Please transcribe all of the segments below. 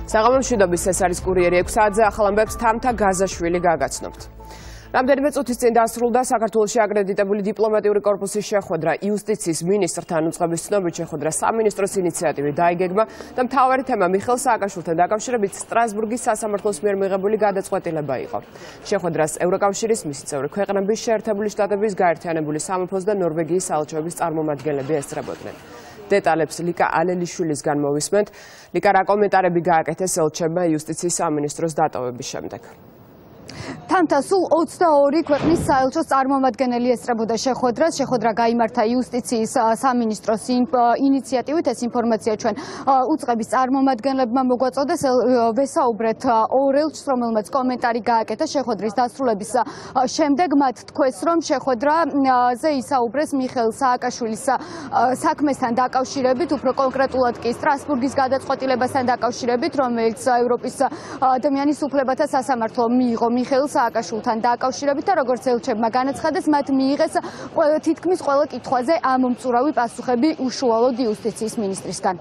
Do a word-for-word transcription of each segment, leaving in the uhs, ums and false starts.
საღამო მშვიდობის, ეს არის კურიერი ექვსი საათზე, ახალ ამბებს თამთა გაზაშვილი გაგაცნობთ. რამდენიმე წუთის წინ დასრულდა საქართველოში აკრედიტებული დიპლომატიური კორპუსის შეხვედრა. იუსტიციის მინისტრთან უწყების ცნობით შეხვედრა სამინისტროს ინიციატივით დაიგეგმა და მთავარი თემა მიხეილ სააკაშვილთან დაკავშირებით სტრასბურგის სასამართლოს მიერ მიღებული გადაწყვეტილება იყო. შეხვედრას ევროკავშირის, მისი წევრი ქვეყნების, შეერთებული შტატების, გაერთიანებული სამეფოს და ნორვეგიის საელჩოების წარმომადგენლები ესწრებოდნენ. დეტალებს ლიკა ალელიშვილისგან მოვისმენთ. ლიკა, რა კომენტარები გააკეთეს ელჩებმა იუსტიციის სამინისტროს დატოვების შემდეგ? თამთა, სულ ოცდაორი ქვეყნის საელჩოს წარმომადგენელი ესწრებოდა შეხვედრას. შეხვედრა გაიმართა იუსტიციის სამინისტროს ინიციატივით. ეს ინფორმაცია ჩვენ უწყების წარმომადგენლებმა მოგვაწოდეს. ვესაუბრეთ ორ ელჩს, რომელმაც კომენტარი გააკეთა შეხვედრის დასრულების შემდეგ. მათ თქვეს, რომ შეხვედრაზე ისაუბრეს მიხეილ სააკაშვილის საქმესთან დაკავშირებით, უფრო კონკრეტულად კი სტრასბურგის გადაწყვეტილებასთან დაკავშირებით, რომელიც ევროპის ადამიანის უფლებათა სასამართლო მიიღო მიხეილ სააკაშვილთან დაკავშირებით და როგორც ელჩებმა განაცხადეს, მათ მიიღეს თითქმის ყველა კითხვაზე ამომწურავი პასუხები უშუალოდ იუსტიციის მინისტრისგან.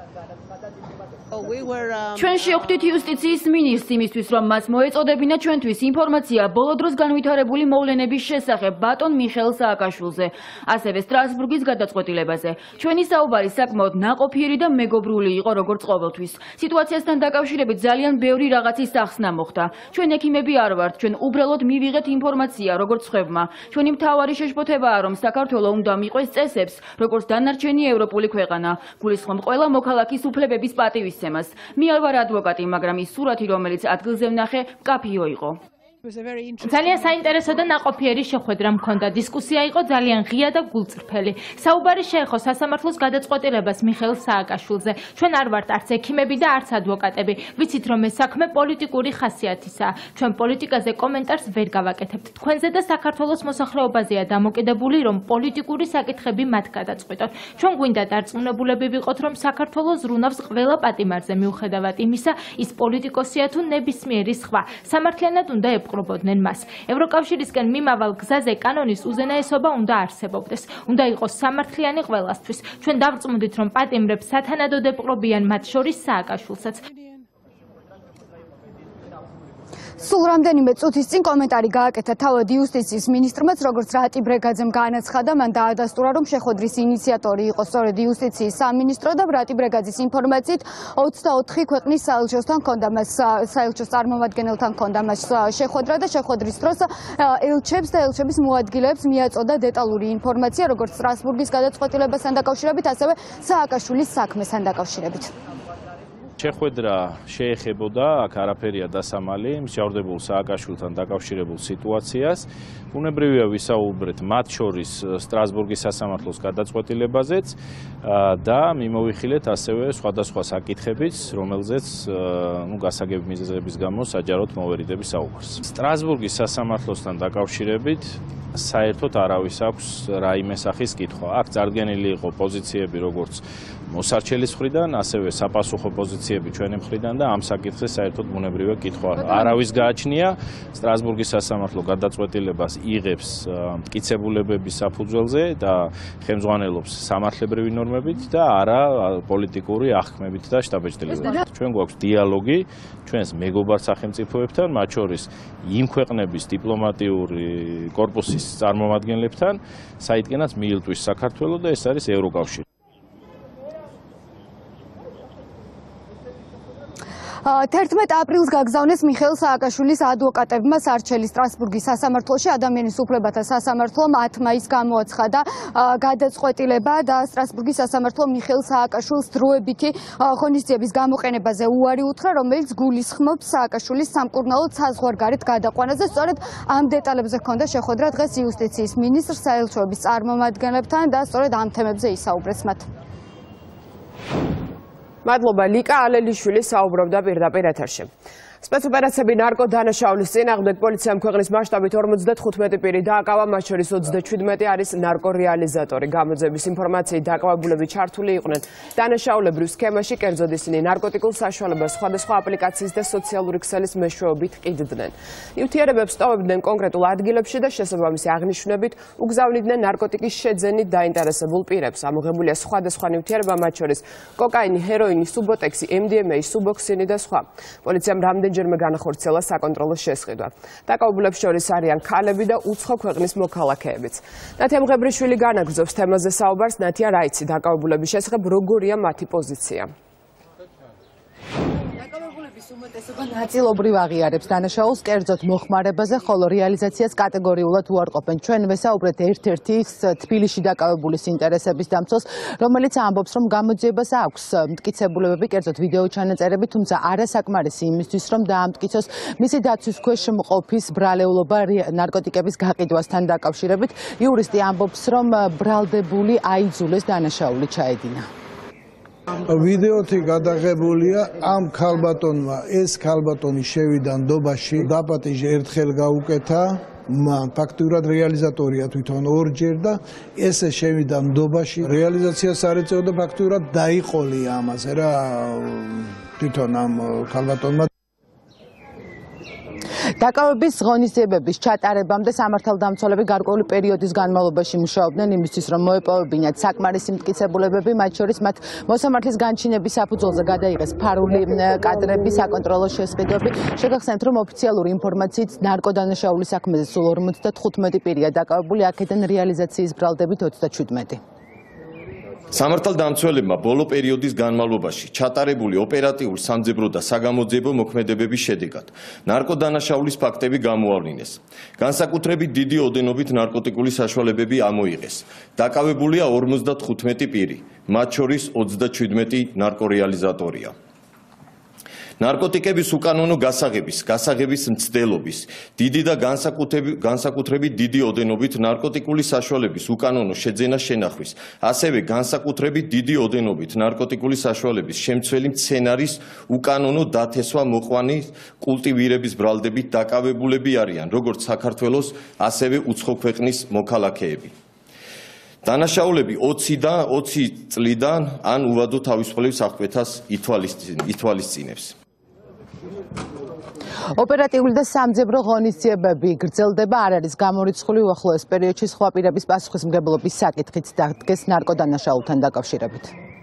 ჩვენ შევხვდით იუსტიციის მინისტრს იმისთვის, რომ მას მოეწოდებინა ჩვენთვის ინფორმაცია ბოლო დროს განვითარებული მოვლენების შესახებ ბატონ მიხეილ სააკაშვილზე, ასევე სტრასბურგის გადაწყვეტილებაზე. ჩვენი საუბარი საკმაოდ ნაყოფიერი და მეგობრული იყო, როგორც ყოველთვის. სიტუაციასთან დაკავშირებით ძალიან ბევრი რაღაცის ახსნა მოხდა. ჩვენ ექიმები არ ვართ, ჩვენ უბრალოდ მივიღეთ ინფორმაცია, როგორც ხვევმა. ჩვენი მთავარი შეშფოთებაა, რომ საქართველო უნდა მიყვეს წესებს, როგორც დანარჩენი ევროპული ქვეყანა. გულისხმობ ყველა მოქალაქის უფლებების პატივისცემას. მე არ ვარ ადვოკატი, მაგრამ ის სურათი, რომელიც ადგილზე ვნახე, მკაფიო იყო. ძალიან საინტერესო და ნაყოფიერი შეხვედრა მქონდა. დისკუსია იყო ძალიან ღია და გულწრფელი. საუბარი შეეხო სასამართლოს გადაწყვეტილებას მიხეილ სააკაშვილზე. ჩვენ არ ვართ არც ექიმები და არც ადვოკატები. ვიცით, რომ ეს საქმე პოლიტიკური ხასიათისაა. ჩვენ პოლიტიკაზე კომენტარს ვერ გავაკეთებთ. თქვენზე და საქართველოს მოსახლეობაზეა დამოკიდებული, რომ პოლიტიკური საკითხები მათ გადაწყვიტონ. ჩვენ გვინდა დარწმუნებულები ვიყოთ, რომ საქართველოს ზრუნავს ყველა პატიმარზე, მიუხედავად იმისა, ის პოლიტიკოსია თუ ნებისმიერი სხვა. სამართლიანად უნდა ეპყრობოდნენ მას. ევროკავშირისკენ მიმავალ გზაზე კანონის უზენაესობა უნდა არსებობდეს. უნდა იყოს სამართლიანი ყველასთვის. ჩვენ დავწმუნდით, რომ პატიმრებს სათანადოდ ეპყრობიან, მათ შორის სააკაშვილსაც. სულ რამდენიმე წუთის წინ კომენტარი გააკეთა თავად იუსტიციის მინისტრმაც, როგორც რატი ბრეგაძემ განაცხადა, მან დაადასტურა, რომ შეხვედრის ინიციატორი იყო სწორედ იუსტიციის სამინისტრო და რატი ბრეგაძის ინფორმაციით ოცდაოთხი ქვეყნის საელჩოსთან ჰქონდა მას საელჩოს წარმომადგენელთან ჰქონდა მას შეხვედრა და შეხვედრის დროს ელჩებს და ელჩების მოადგილეებს მიაწოდა დეტალური ინფორმაცია, როგორც სტრასბურგის გადაწყვეტილებასთან დაკავშირებით, ასევე სააკაშვილის საქმესთან დაკავშირებით. შეხვედრა შეეხებოდა, აქ არაფერია დასამალი, მსჯავრდებულ სააკაშვილთან დაკავშირებულ სიტუაციას. ბუნებრივია ვისაუბრეთ მათ შორის სტრასბურგის სასამართლოს გადაწყვეტილებაზეც და მიმოვიხილეთ ასევე სხვადასხვა საკითხებიც, რომელზეც ნუ გასაგები მიზეზების გამო საჯაროდ მოვერიდები საუბარს. სტრასბურგის სასამართლოსთან დაკავშირებით საერთოდ არავის აქვს რაიმე სახის კითხვა. აქ წარდგენილი იყო პოზიციები როგორც მოსარჩელის მხრიდან, ასევე საპასუხო პოზიციები ჩვენი მხრიდან და ამ საკითხზე საერთოდ ბუნებრივია კითხვა არავის გააჩნია. სტრასბურგის სასამართლო გადაწყვეტილებას იღებს მტკიცებულებების საფუძველზე და ხელმძღვანელობს სამართლებრივი ნორმებით და არა პოლიტიკური აღქმებით და შტაბეჭდილებებით. ჩვენ გვაქვს დიალოგი ჩვენს მეგობარ სახელმწიფოებთან, მათ შორის იმ ქვეყნების დიპლომატიური კორპუსის წარმომადგენლებთან, საიდანაც მიილტვის საქართველო და ეს არის ევროკავშირი. თერთმეტ აპრილს გაგზავნეს მიხეილ სააკაშვილის ადვოკატებმა სარჩელი სტრასბურგის სასამართლოში. ადამიანის უფლებათა სასამართლომ ათ მაისს გამოაცხადა გადაწყვეტილება და სტრასბურგის სასამართლო მიხეილ სააკაშვილს დროებითი ღონისძიების გამოყენებაზე უარი უთხრა, რომელიც გულისხმობს სააკაშვილის სამკურნალოდ საზღვარგარეთ გადაყვანაზე. სწორედ ამ დეტალებზე ჰქონდა შეხვედრა დღეს იუსტიციის მინისტრს, საელჩოების წარმომადგენლებთან და სწორედ ამ თემებზე ისაუბრეს მათ. მადლობა ლიკა ალელიშვილი საუბრობდა პირდაპირ ეთერში. სპეცოპერაციები ნარკოდანაშაულის წინააღმდეგ პოლიციამ ქვეყნის მასშტაბით ორმოცდათხუთმეტი პირი დააკავა, მათ შორის ოცდაჩვიდმეტი არის ნარკორეალიზატორი. გამოძიების ინფორმაციით დააკავებულები ჩართული იყვნენ დანაშაულებრივ სქემაში, კერძოდ ისინი ნარკოტიკულ საშუალებას სხვადასხვა აპლიკაციის და სოციალური ქსელის მეშვეობით ყიდდნენ. ნივთიერებებს ტოვებდნენ კონკრეტულ ადგილებში და შესაბამისი აღნიშვნებით უგზავნიდნენ ნარკოტიკის შეძენით დაინტერესებულ პირებს. ამოღებულია სხვადასხვა ნივთიერება, მათ შორის კოკაინი, ჰეროინი, სუბოტექსი, ემ დი ემ ეი, სუბოქსინი და სხვა. პოლიციამ რამდენჯერმე განახორციელა საკონტროლო შესყიდვა. დაკავებულებს შორის არიან ქალები და უცხო ქვეყნის მოქალაქეებიც. ნათია მღებრიშვილი განაგრძობს თემაზე საუბარს. ნათია, რა იცი დაკავებულების შესახებ, როგორია მათი პოზიცია? უმეტესობა ნაწილობრივ აღიარებს დანაშაულს, კერძოდ მოხმარებაზე, ხოლო რეალიზაციას კატეგორიულად უარყოფენ. ჩვენ ვესაუბრეთ ერთ-ერთი თბილისში დაკავებულის ინტერესების დამცველს, რომელიც ამბობს, რომ გამოძიებას აქვს მტკიცებულებები, კერძოდ ვიდეო ჩანაწერები, თუმცა არასაკმარისი იმისთვის, რომ დაამტკიცოს მისი დაცვის ქვეშ მყოფის ბრალეულობა ნარკოტიკების გაყიდვასთან დაკავშირებით. იურისტი ამბობს, რომ ბრალდებული აიძულეს დანაშაული ჩაედინა. ვიდეოთი გადაღებულია ამ ქალბატონმა, ეს ქალბატონი შევიდა ნდობაში, დაპატიჟე ერთხელ გაუკეთა, მან ფაქტურად რეალიზატორია თვითონ ორჯერ და ესე შევიდა ნდობაში, რეალიზაციას არ ეწეოდა, ფაქტურად დაიყოლია ამაზე რა თვითონ ამ ქალბატონმა. დაკავების ღონისძიებების ჩატარებამდე სამართალდამცველები გარკვეული პერიოდის განმავლობაში მუშაობდნენ იმისთვის, რომ მოეპოვებინათ საკმარისი მტკიცებულებები, მათ შორის მათ მოსამართლის განჩინების საფუძველზე გადაიღეს ფარული კადრები, საკონტროლო შესყიდვები. შეგახსენებთ, რომ ოფიციალური ინფორმაციით ნარკოდანაშაულის საქმეზე სულ ორმოცდათხუთმეტი პირია დაკავებული, აქედან რეალიზაციის ბრალდებით ოცდაჩვიდმეტი. სამართალდამცველებმა ბოლო პერიოდის განმავლობაში ჩატარებული ოპერატიული, სამძებრო და საგამოძიებო მოქმედებების შედეგად ნარკოდანაშაულის ფაქტები გამოავლინეს. განსაკუთრებით დიდი ოდენობით ნარკოტიკული საშუალებები ამოიღეს. დაკავებულია ორმოცდათხუთმეტი პირი, მათ შორის ოცდაჩვიდმეტი ნარკორეალიზატორია. ნარკოტიკების უკანონო გასაღების, გასაღების მცდელობის, დიდი და განსაკუთრებით დიდი ოდენობით ნარკოტიკული საშუალების უკანონო შეძენა შენახვის, ასევე განსაკუთრებით დიდი ოდენობით ნარკოტიკული საშუალების შემცველი მცენარის უკანონო დათესვა მოყვანი კულტივირების ბრალდებით დაკავებულები არიან, როგორც საქართველოს, ასევე უცხო ქვეყნის მოქალაქეები. დანაშაულები ოცი წლიდან ან უვადო თავისუფლების აღკვეთას ითვალისწინებს. ოპერატიული და სამძებრო ღონისძიებები გრძელდება, არ არის გამორიცხული უახლოეს პერიოდში სხვა პირების პასუხისმგებლობის საკითხიც დადგეს ნარკოდანაშაულთან დაკავშირებით.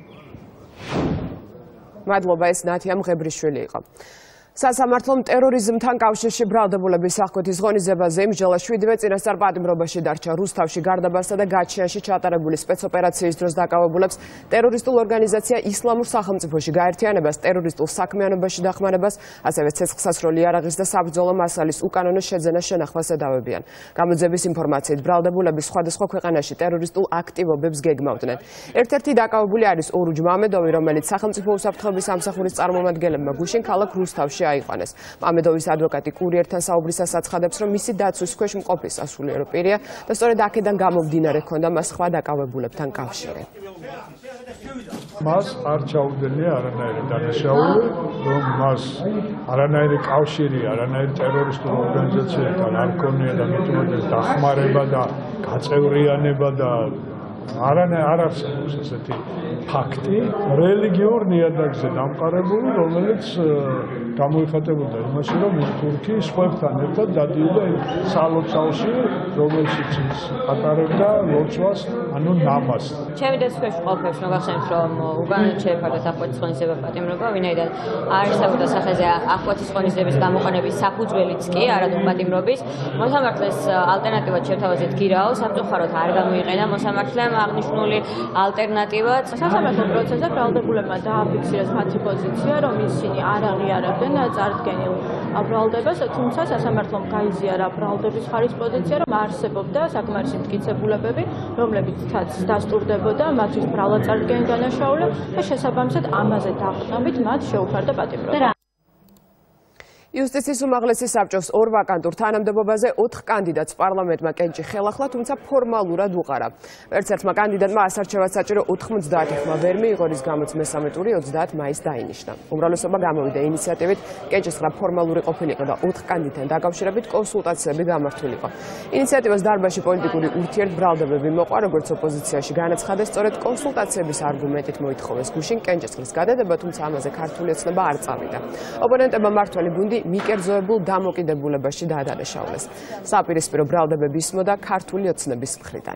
მადლობა, ეს ნათია მღებრიშვილი იყო. სასამართლომ ტერორიზმთან კავშირში ბრალდებულების აღკვეთის ღონისძიებაზე იმსჯელა შვიდმეტ წინასწარ პატიმრობაში დარჩა. რუსთავში გარდაბასსა და გაჩენაში ჩატარებული სპეცოპერაციის დროს დაკავებულებს ტერორისტულ ორგანიზაცია ისლამურ სახელმწიფოში გაერთიანებას, ტერორისტულ საქმიანობაში დახმარებას, ასევე ცეცხლსასროლი იარაღის და საბრძოლო მასალის უკანონო შეძენას შენახვას ედავებიან. გამოძიების ინფორმაციით ბრალდებულები სხვადასხვა ქვეყანაში ტერორისტულ აქტივობებს გეგმავდნენ. ერთ-ერთი დაკავებული არის ორუჯ მამედოვი, რომელიც სახელმწიფო უსაფრთხოების სამსახურის წარმომადგენლებმა გუშინ ქალაქ რუსთავში აიყვანეს. მამედოვის ადვოკატი კურიერთან საუბრისას აცხადებს, რომ მისი დაცვის ქვეშ მყოფი სასულიერო პირია და სწორედ აქედან გამომდინარე ჰქონდა მას სხვა დაკავებულებთან კავშირი. მას არ ჩაუდენია არანაირი დანაშაული, რომ მას არანაირი კავშირი, არანაირი ტერორისტული ორგანიზაციებთან არ ქონია და მithumetes დახმარება და გაწევრიანება და არანაირი არ არსებობს ესეთი ფაქტი რელიგიურ ნიადაგზე დამყარებული, რომელიც გამოიხატებოდა იმაში, რომ თურქი სხვებთან ერთად დადიოდა სალოცავში, რომელშიც ატარებდა ლოცვას, ანუ ნამაზს. ჩემი დაცვის ყოფებს მოგახსენებთ, რომ უკანონოდ შეეფარდათ აღკვეთის ღონისძიება პატიმრობა, ვინაიდან არსებობდა სახეზე აღკვეთის ღონისძიების გამოყენების საფუძველიც კი, არადუ პატიმრობის. მოსამართლეს ალტერნატივად შეთავაზეთ გირაო, სამწუხაროდ არ გამოიყენა მოსამართლემ აღნიშნული ალტერნატივაც. სასამართლო პროცესზე ბრალდებულებმა დააფიქსირეს მათი პოზიცია, რომ ისინი არ აღიარებდნენ წარდგენილ ბრალდებას, თუმცა სასამართლომ გაიზიარა ბრალდების ხარის პოზიცია, რომ არსებობდა საკმარისი მტკიცებულებები, რომლებიცაც დასტურდებოდა მათთვის ბრალად-წარდგენილ დანაშაულებს და შესაბამისად ამაზე დაყრდნობით მათ შეუფარდა პატიმრობა. იუსტიციის უმაღლესი საბჭოს ორ ვაკანტურ თანამდებობაზე ოთხ კანდიდატს პარლამენტმა კენჭი ხელახლა, თუმცა ფორმალურად უყარა. ერთ ერთმა კანდიდატმა ასარჩევად საჭირო ოთხმოცდაათი ხმა ვერ მიიღო, რის გამოც მესამე ტური ოცდაათ მაისს დაინიშნა. უმრავლესობა გამოვიდა ინიციატივით, კენჭის ხმა ფორმალური ყოფილიყო და ოთხ კანდიდატთან დაკავშირებით კონსულტაციები გამართულიყო. ინიციატივას დარბაზში პოლიტიკური ურთიერთბრალდებები მოყვა, როგორც ოპოზიციაში განაცხადეს, სწორედ კონსულტაციების არგუმენტით მოითხოვეს გუშინ კენჭის ხმის გადადება, თუმცა ამაზე ქართული ოცნება არ წავიდა. ოპონენტებმა მმართველი გუნდი მიკერძოებულ დამოკიდებულებაში დაადანაშაულეს. საპირისპირო ბრალდებები ისმოდა ქართული ოცნების მხრიდან.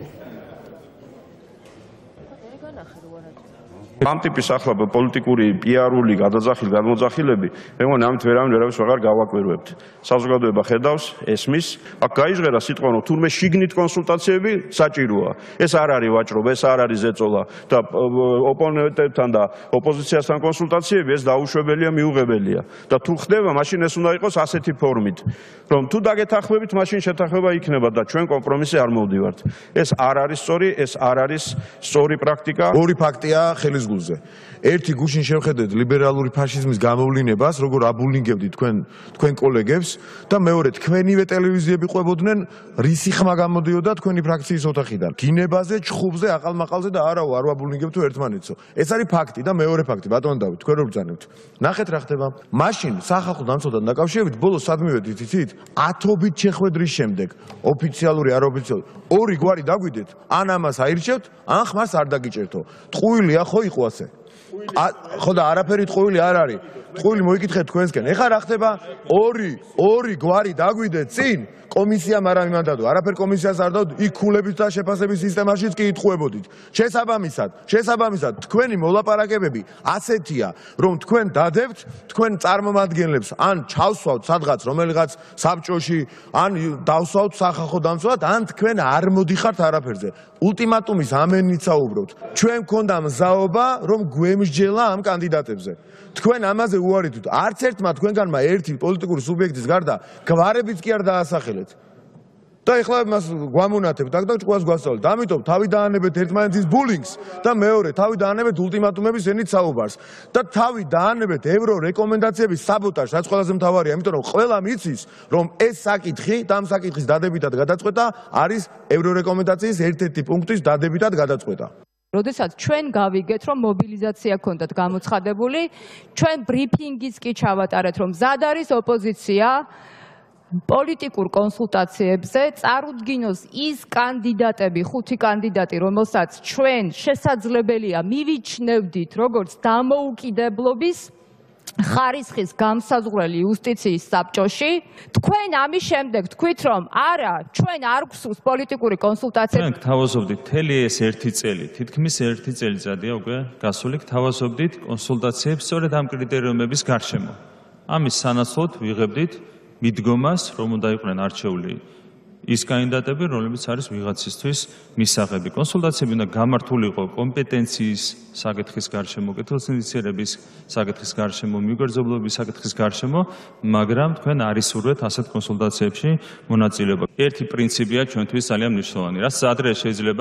ამ ტიპის ახლა პოლიტიკური პიარული გადაძახილი გადმოძახილები მე მგონი ამით ვერავინ ვერავის ვეღარ გავაკვირვებთ. საზოგადოება ხედავს, ესმის, აქ გაიჟღერა სიტყვა რომ თურმე შიგნით კონსულტაციები საჭიროა. ეს არ არის ვაჭრობა, ეს არ არის ზეწოლა და ოპონენტებთან და ოპოზიციასთან კონსულტაციები ეს დაუშვებელია, მიუღებელია. და თუ ხდება, მაშინ ეს უნდა იყოს ასეთი ფორმით, რომ თუ დაგეთანხმებით, მაშინ შეთანხმება იქნება და ჩვენ კომპრომისზე არ მოვდივართ. ეს არ არის სწორი, ეს არ არის სწორი პრაქტიკა. ორი ფაქტია ხელის ერთი გუშინ შევხედეთ ლიბერალური ფაშიზმის გამოვლინებას, როგორ აბულინგებდით თქვენ თქვენ კოლეგებს და მეორე თქვენივე ტელევიზიები ყვებოდნენ რისი ხმა გამოდიოდა თქვენი ფრაქციის ოთახიდან. გინებაზე, ჩხუბზე, აყალმაყალზე და არაო არ ვაბულინგებთ ერთმანეთსო. ეს არის ფაქტი და მეორე ფაქტი, ბატონ დავით, თქვენ რო ბრძანებთ. ნახეთ რა ხდება. მაშინ სახალხო დამცველთან დაკავშირებით ბოლოს სად მივედით იცით? ათობით შეხვედრის შემდეგ, ოფიციალური არ ოფიციალური, ორი გვარი დაგვიდეთ, ან ამას აირჩევთ, ან ხმას არ დაგიჭერთო. ტყუილია ხო იყო ასე? ხო და არაფერი ტყუილი არ არის. ტყუილი მოიკითხეთ თქვენსკენ. ეხლა რა ხდება? ორი, ორი გვარი დაგვიდეთ წინ, კომისიამ არ ამიმანდადო. არაფერ კომისიას არ დავდ, იქ ქულების და შეფასების სისტემაშიც კი იტყუებოდით. შესაბამისად, შესაბამისად, თქვენი მოლაპარაკებები ასეთია, რომ თქვენ დადებთ თქვენ წარმომადგენლებს, ან ჩავსვავთ სადღაც რომელიღაც საბჭოში, ან დავსვავთ სახალხო დამცველად, ან თქვენ არ მოდიხართ არაფერზე. ულტიმატუმის ამენით საუბრობთ. ჩვენ გქონდა მზაობა, რომ გვემსჯელა ამ კანდიდატებზე. თქვენ ამაზე უარით. არც ერთმა თქვენგანმა ერთი პოლიტიკური სუბიექტის გარდა გვარებიც კი არ დაასახელეთ. და ეხლა მას გვამონათებთ აქ და ჭკუას გვასწავლეთ. ამიტომ თავი დაანებეთ ერთმანეთის ბულინგს და მეორე თავი დაანებეთ ულტიმატუმების ენით საუბარს. და თავი დაანებეთ ევრო რეკომენდაციების საბოტაჟს, რაც ყველაზე მთავარია, იმიტომ რომ ყველა მიცის, რომ ეს საკითხი და ამ საკითხის დადებითად გადაწყვეტა არის ევრო რეკომენდაციის ერთ-ერთი პუნქტის დადებითად გადაწყვეტა. როდესაც ჩვენ გავიგეთ, რომ მობილიზაცია ქონდათ გამოცხადებული, ჩვენ ბრიფინგიც კი ჩავატარეთ, რომ მზად არის ოპოზიცია პოლიტიკურ კონსულტაციებზე წარუდგინოს ის კანდიდატები, ხუთი კანდიდატი, რომელსაც ჩვენ შესაძლებელია მივიჩნევდით როგორც დამოუკიდებლობის ხარისხის გამსაზღვრელი იუსტიციის საბჭოში. თქვენ ამის შემდეგ თქვით, რომ არა, ჩვენ არ გვსურს პოლიტიკური კონსულტაციები. ჩვენ გთავაზობდით მთელი ეს ერთი წელი, თითქმის ერთი წელიწადია უკვე გასული, გთავაზობდით კონსულტაციებს სწორედ ამ კრიტერიუმების გარშემო. ამის სანაცვლოდ ვიღებდით მიდგომას, რომ უნდა იყვნენ არჩეული ის კანდიდატები, რომლებიც არის ვიღაცისთვის მისაღები. კონსულტაციები უნდა გამართულიყო კომპეტენციის საკითხის გარშემო, კეთილსინდისიერების საკითხის გარშემო, მიგვერძებლობის საკითხის გარშემო, მაგრამ თქვენ არ ისურვეთ ასეთ კონსულტაციებში მონაწილეობა. ერთი პრინციპია ჩვენთვის ძალიან მნიშვნელოვანი, რაც ადრე შეიძლება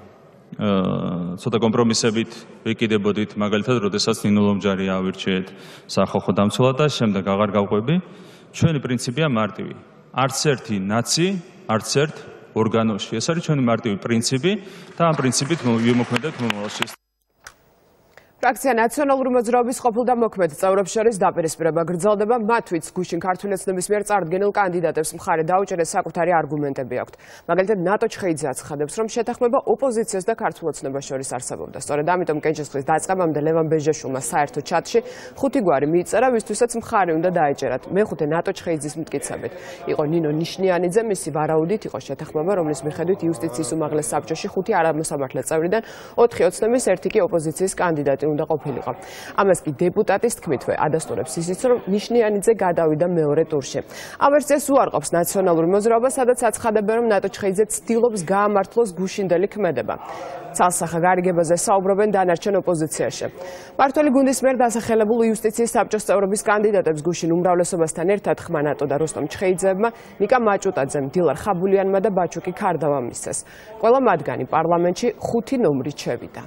ცოტა კომპრომისებით ვიკიდებოდით, მაგალითად, როდესაც ნინო ლომჯარი ავირჩიეთ სახალხო დამცველად და შემდეგ აღარ გავყვები. ჩვენი პრინციპია მარტივი. არც ერთი ნაცი, არც ერთ ორგანოში. ეს არის ჩვენი მარტივი პრინციპი და ამ პრინციპით ვიმოქმედეთ მომავალში. ფრაქცია ნაციონალური მოძრაობის ყოფილ და მოქმედ წევრებს შორის დაპირისპირება გრძელდება, მათ ვინც გუშინ ქართული ოცნების მიერ წარდგენილ კანდიდატებს მხარე დაუჭერეს საკუთარი არგუმენტები აქვთ. მაგალითად, ნატო ჩხეიძე აცხადებს, რომ შეთანხმება ოპოზიციას და ქართულ ოცნებას შორის არსებობდა. სწორედ ამიტომ კენჭის ხმის დაწყებამდე ლევან ბეჟეშვილმა საერთო ჩატში ხუთი გვარი მიიწერა, ვისთვისაც მხარი უნდა დაეჭერათ. მეხუთე ნატო ჩხეიძის მტკიცებით იყო ნინო ნიშნიანიძე, მისი ვარაუდით იყო შეთანხმება, რომლის მიხედვით იუსტიციის უმაღლეს საბჭოში ხუთი არამოსამართლე წევრიდან ოთხი ოცნების, ერთი კი ოპოზიციის კანდიდატი უნდა ყოფილიყო. ამას კი დეპუტატის თქმითვე ადასტურებს ისიც, რომ ნიშნიანიძე გადავიდა მეორე ტურში. ამ ვერსიას უარყოფს ნაციონალური მოძრაობა, სადაც აცხადებენ, რომ ნატო ჩხეიძე ცდილობს გაამართლოს გუშინდელი ქმედება. ცალსახა გარიგებაზე საუბრობენ დანარჩენ ოპოზიციაში. მმართველი გუნდის მიერ დასახელებულ იუსტიციის საბჭოს წევრების კანდიდატებს გუშინ უმრავლესობასთან ერთად ხმა ნატო და როსტომ ჩხეიძეებმა, ნიკა მაჭუტაძემ, დილარ ხაბულიანმა და ბაჩუკი ქარდავამ მისცეს. ყველა მათგანი პარლამენტში ხუთი ნომრით შევიდა.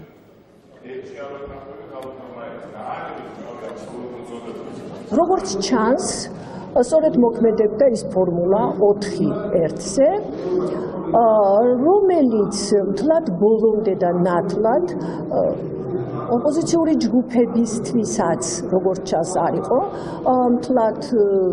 როგორც ჩანს, სწორედ მოქმედებდა ის ფორმულა ოთხი ერთზე, რომელიც მთლად ბოლომდე და ნათლად ოპოზიციური ჯგუფებისთვისაც, როგორც ჩანს, არ იყო მთლად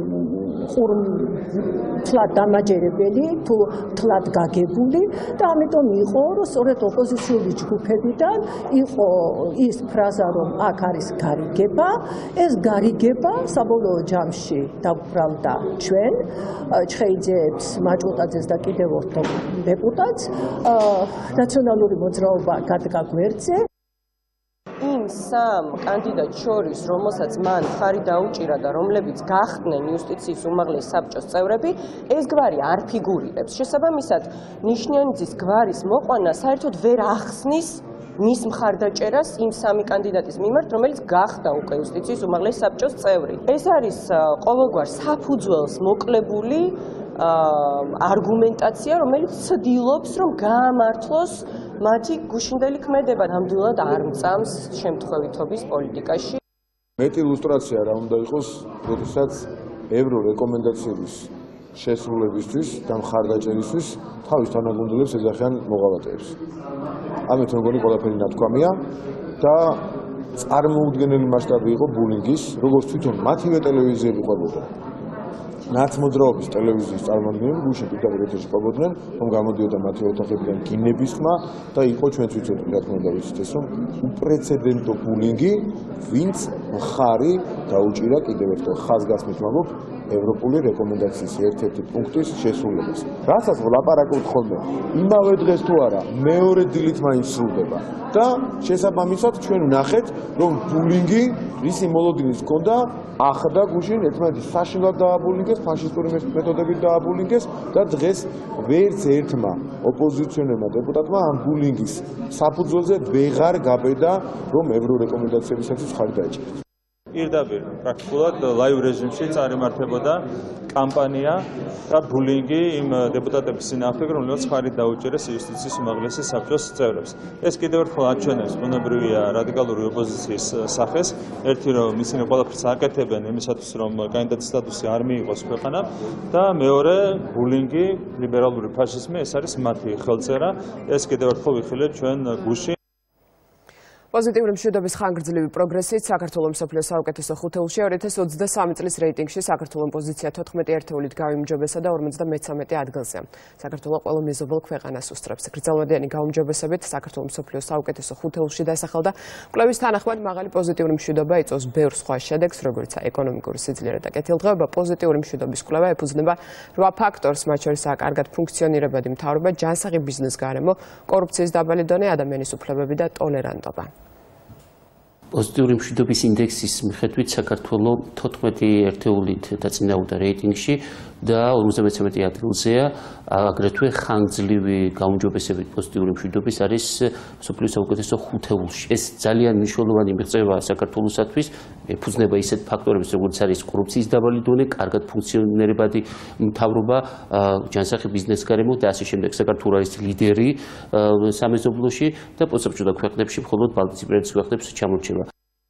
მთლად დამაჯერებელი, თუ მთლად გაგებული და ამიტომ იყო, რომ სწორედ ოპოზიციური ჯგუფებიდან იყო ის ფრაზა, რომ აქ არის გარიგება, ეს გარიგება საბოლოო ჯამში დაგვბრალდა ჩვენ, ჩხეიძეებს, მაჭუტაძეს და კიდევ ორ დეპუტატს, ნაციონალური მოძრაობა გადგა გვერდზე. იმ სამ კანდიდატს შორის, რომელსაც მან ხარი დაუჭირა და რომლებიც გახდნენ იუსტიციის უმაღლეს საბჭოს წევრები, ეს გვარი არ ფიგურირებს. შესაბამისად, ნიშნიანიძის გვარის მოყვანა საერთოდ ვერ ახსნის მის მხარდაჭერას იმ სამი კანდიდატის მიმართ, რომელიც გახდა უკვე იუსტიციის უმაღლეს საბჭოს წევრი. ეს არის ყოველგვარ საფუძველს მოკლებული არგუმენტაცია, რომელიც ცდილობს, რომ გაამართლოს მათი გუშინდელი ქმედება, ნამდვილად არ მწამს შემთხვევითობის პოლიტიკაში. მეტი ილუსტრაცია რა უნდა იყოს, როდესაც ევრო რეკომენდაციების შესრულებისთვის და მხარდაჭერისთვის თავის თანაგუნდელებს ეძახიან მოღალატეებს. ამით მეგონი ყველაფერი ნათქვამია და წარმოუდგენელი მასშტაბი იყო ბულინგის, როგორც თვითონ მათივე ტელევიზიები ყვებოდა. ნაცმოძრაობის ტელევიზიის წარმომადგენლები გუშინ პირდაპირ ეთერში ყვებოდნენ, რომ გამოდიოდა მათი ოთახებიდან გინების ხმა და იყო ჩვენც ვიცოდით, რა თქმა უნდა, ვიცით ეს, რომ უპრეცედენტო ბულინგი, ვინც მხარი დაუჭირა კიდევ ერთხელ ხაზგასმით ვამბობ ევროპული რეკომენდაციის ერთ-ერთი პუნქტის შესრულებას. რასაც ვლაპარაკობთ ხოლმე, იმავე დღეს თუ არა, მეორე დილით მაინც სრულდება. და შესაბამისად ჩვენ ვნახეთ, რომ ბულინგი, რისი მოლოდინის ჰქონდა, ახდა გუშინ ერთმანეთის საშინლად დააბულინგეს, ფაშისტური მეთოდებით დააბულინგეს და დღეს ვერც ერთმა ოპოზიციონერმა დეპუტატმა ამ ბულინგის საფუძველზე ვეღარ გაბედა, რომ ევრო რეკომენდაციებისათვის ხარი დაეჭერათ. პირდაპირ პრაქტიკულად ლაივ რეჟიმში წარიმართებოდა კამპანია და ბულინგი იმ დეპუტატების წინააღმდეგ, რომლებიც ხარი დაუჭერეს იუსტიციის უმაღლესი საბჭოს წევრებს. ეს კიდევ ერთხელ აჩვენებს ბუნებრივია რადიკალური ოპოზიციის სახეს. ერთი, რომ ისინი ყველაფერს აკეთებენ იმისათვის, რომ კანდიდატის სტატუსი არ მიიღოს ქვეყანამ და მეორე, ბულინგი, ლიბერალური ფაშიზმი, ეს არის მათი ხელწერა. ეს კიდევ ერთხელ ვიხილეთ ჩვენ გუშინ. პოზიტიური მშვიდობის ხანგრძლივი პროგრესით საქართველოს მსოფლიოს საუკეთესო ხუთეულში ორი ათას ოცდასამი წლის რეიტინგში საქართველოს პოზიცია თოთხმეტი ერთეულით გაუმჯობესა და ორმოცდამეცამეტე ადგილზე. საქართველოს ყველა მეზობელ ქვეყანას უსწრებს. გრძელვადიანი გაუმჯობესებით საქართველოს მსოფლიოს საუკეთესო ხუთეულში დასახელდა. კვლევის თანახმად მაღალი პოზიტიური მშვიდობა იწვევს ბევრ სხვა შედეგს, როგორიცაა ეკონომიკური სიძლიერე და კეთილდღეობა. პოზიტიური მშვიდობის კვლევა ეფუძნება რვა ფაქტორს, მათ შორისაა კარგად ფუნქციონირებადი მთავრობა, ჯანსაღი ბიზნეს გარემო, კორუფციის დაბალი დონე, ადამიანის უფლებები და ტოლერანტობა. პოზიტიური მშვიდობის ინდექსის მიხედვით საქართველოს თოთხმეტი ერთეულით დაწინაურდა რეიტინგში და ორმოცდამეცამეტე ადგილზეა. აგრეთვე ხანგრძლივი გაუმჯობესებით პოზიტიური მშვიდობის არის მსოფლიოს საუკეთესო ხუთეულში. ეს ძალიან მნიშვნელოვანი მიღწევა საქართველოსათვის, ეფუძნება ისეთ ფაქტორებს, როგორც არის კორუფციის დაბალი დონე, კარგად ფუნქციონირებადი მთავრობა, ჯანსაღი ბიზნეს გარემო და ასე შემდეგ. საქართველო არის ლიდერი სამეზობლოში და პოსტსაბჭოთა ქვეყნებში მხოლოდ ბალტიისპირეთის ქვეყნებს ჩამორჩება.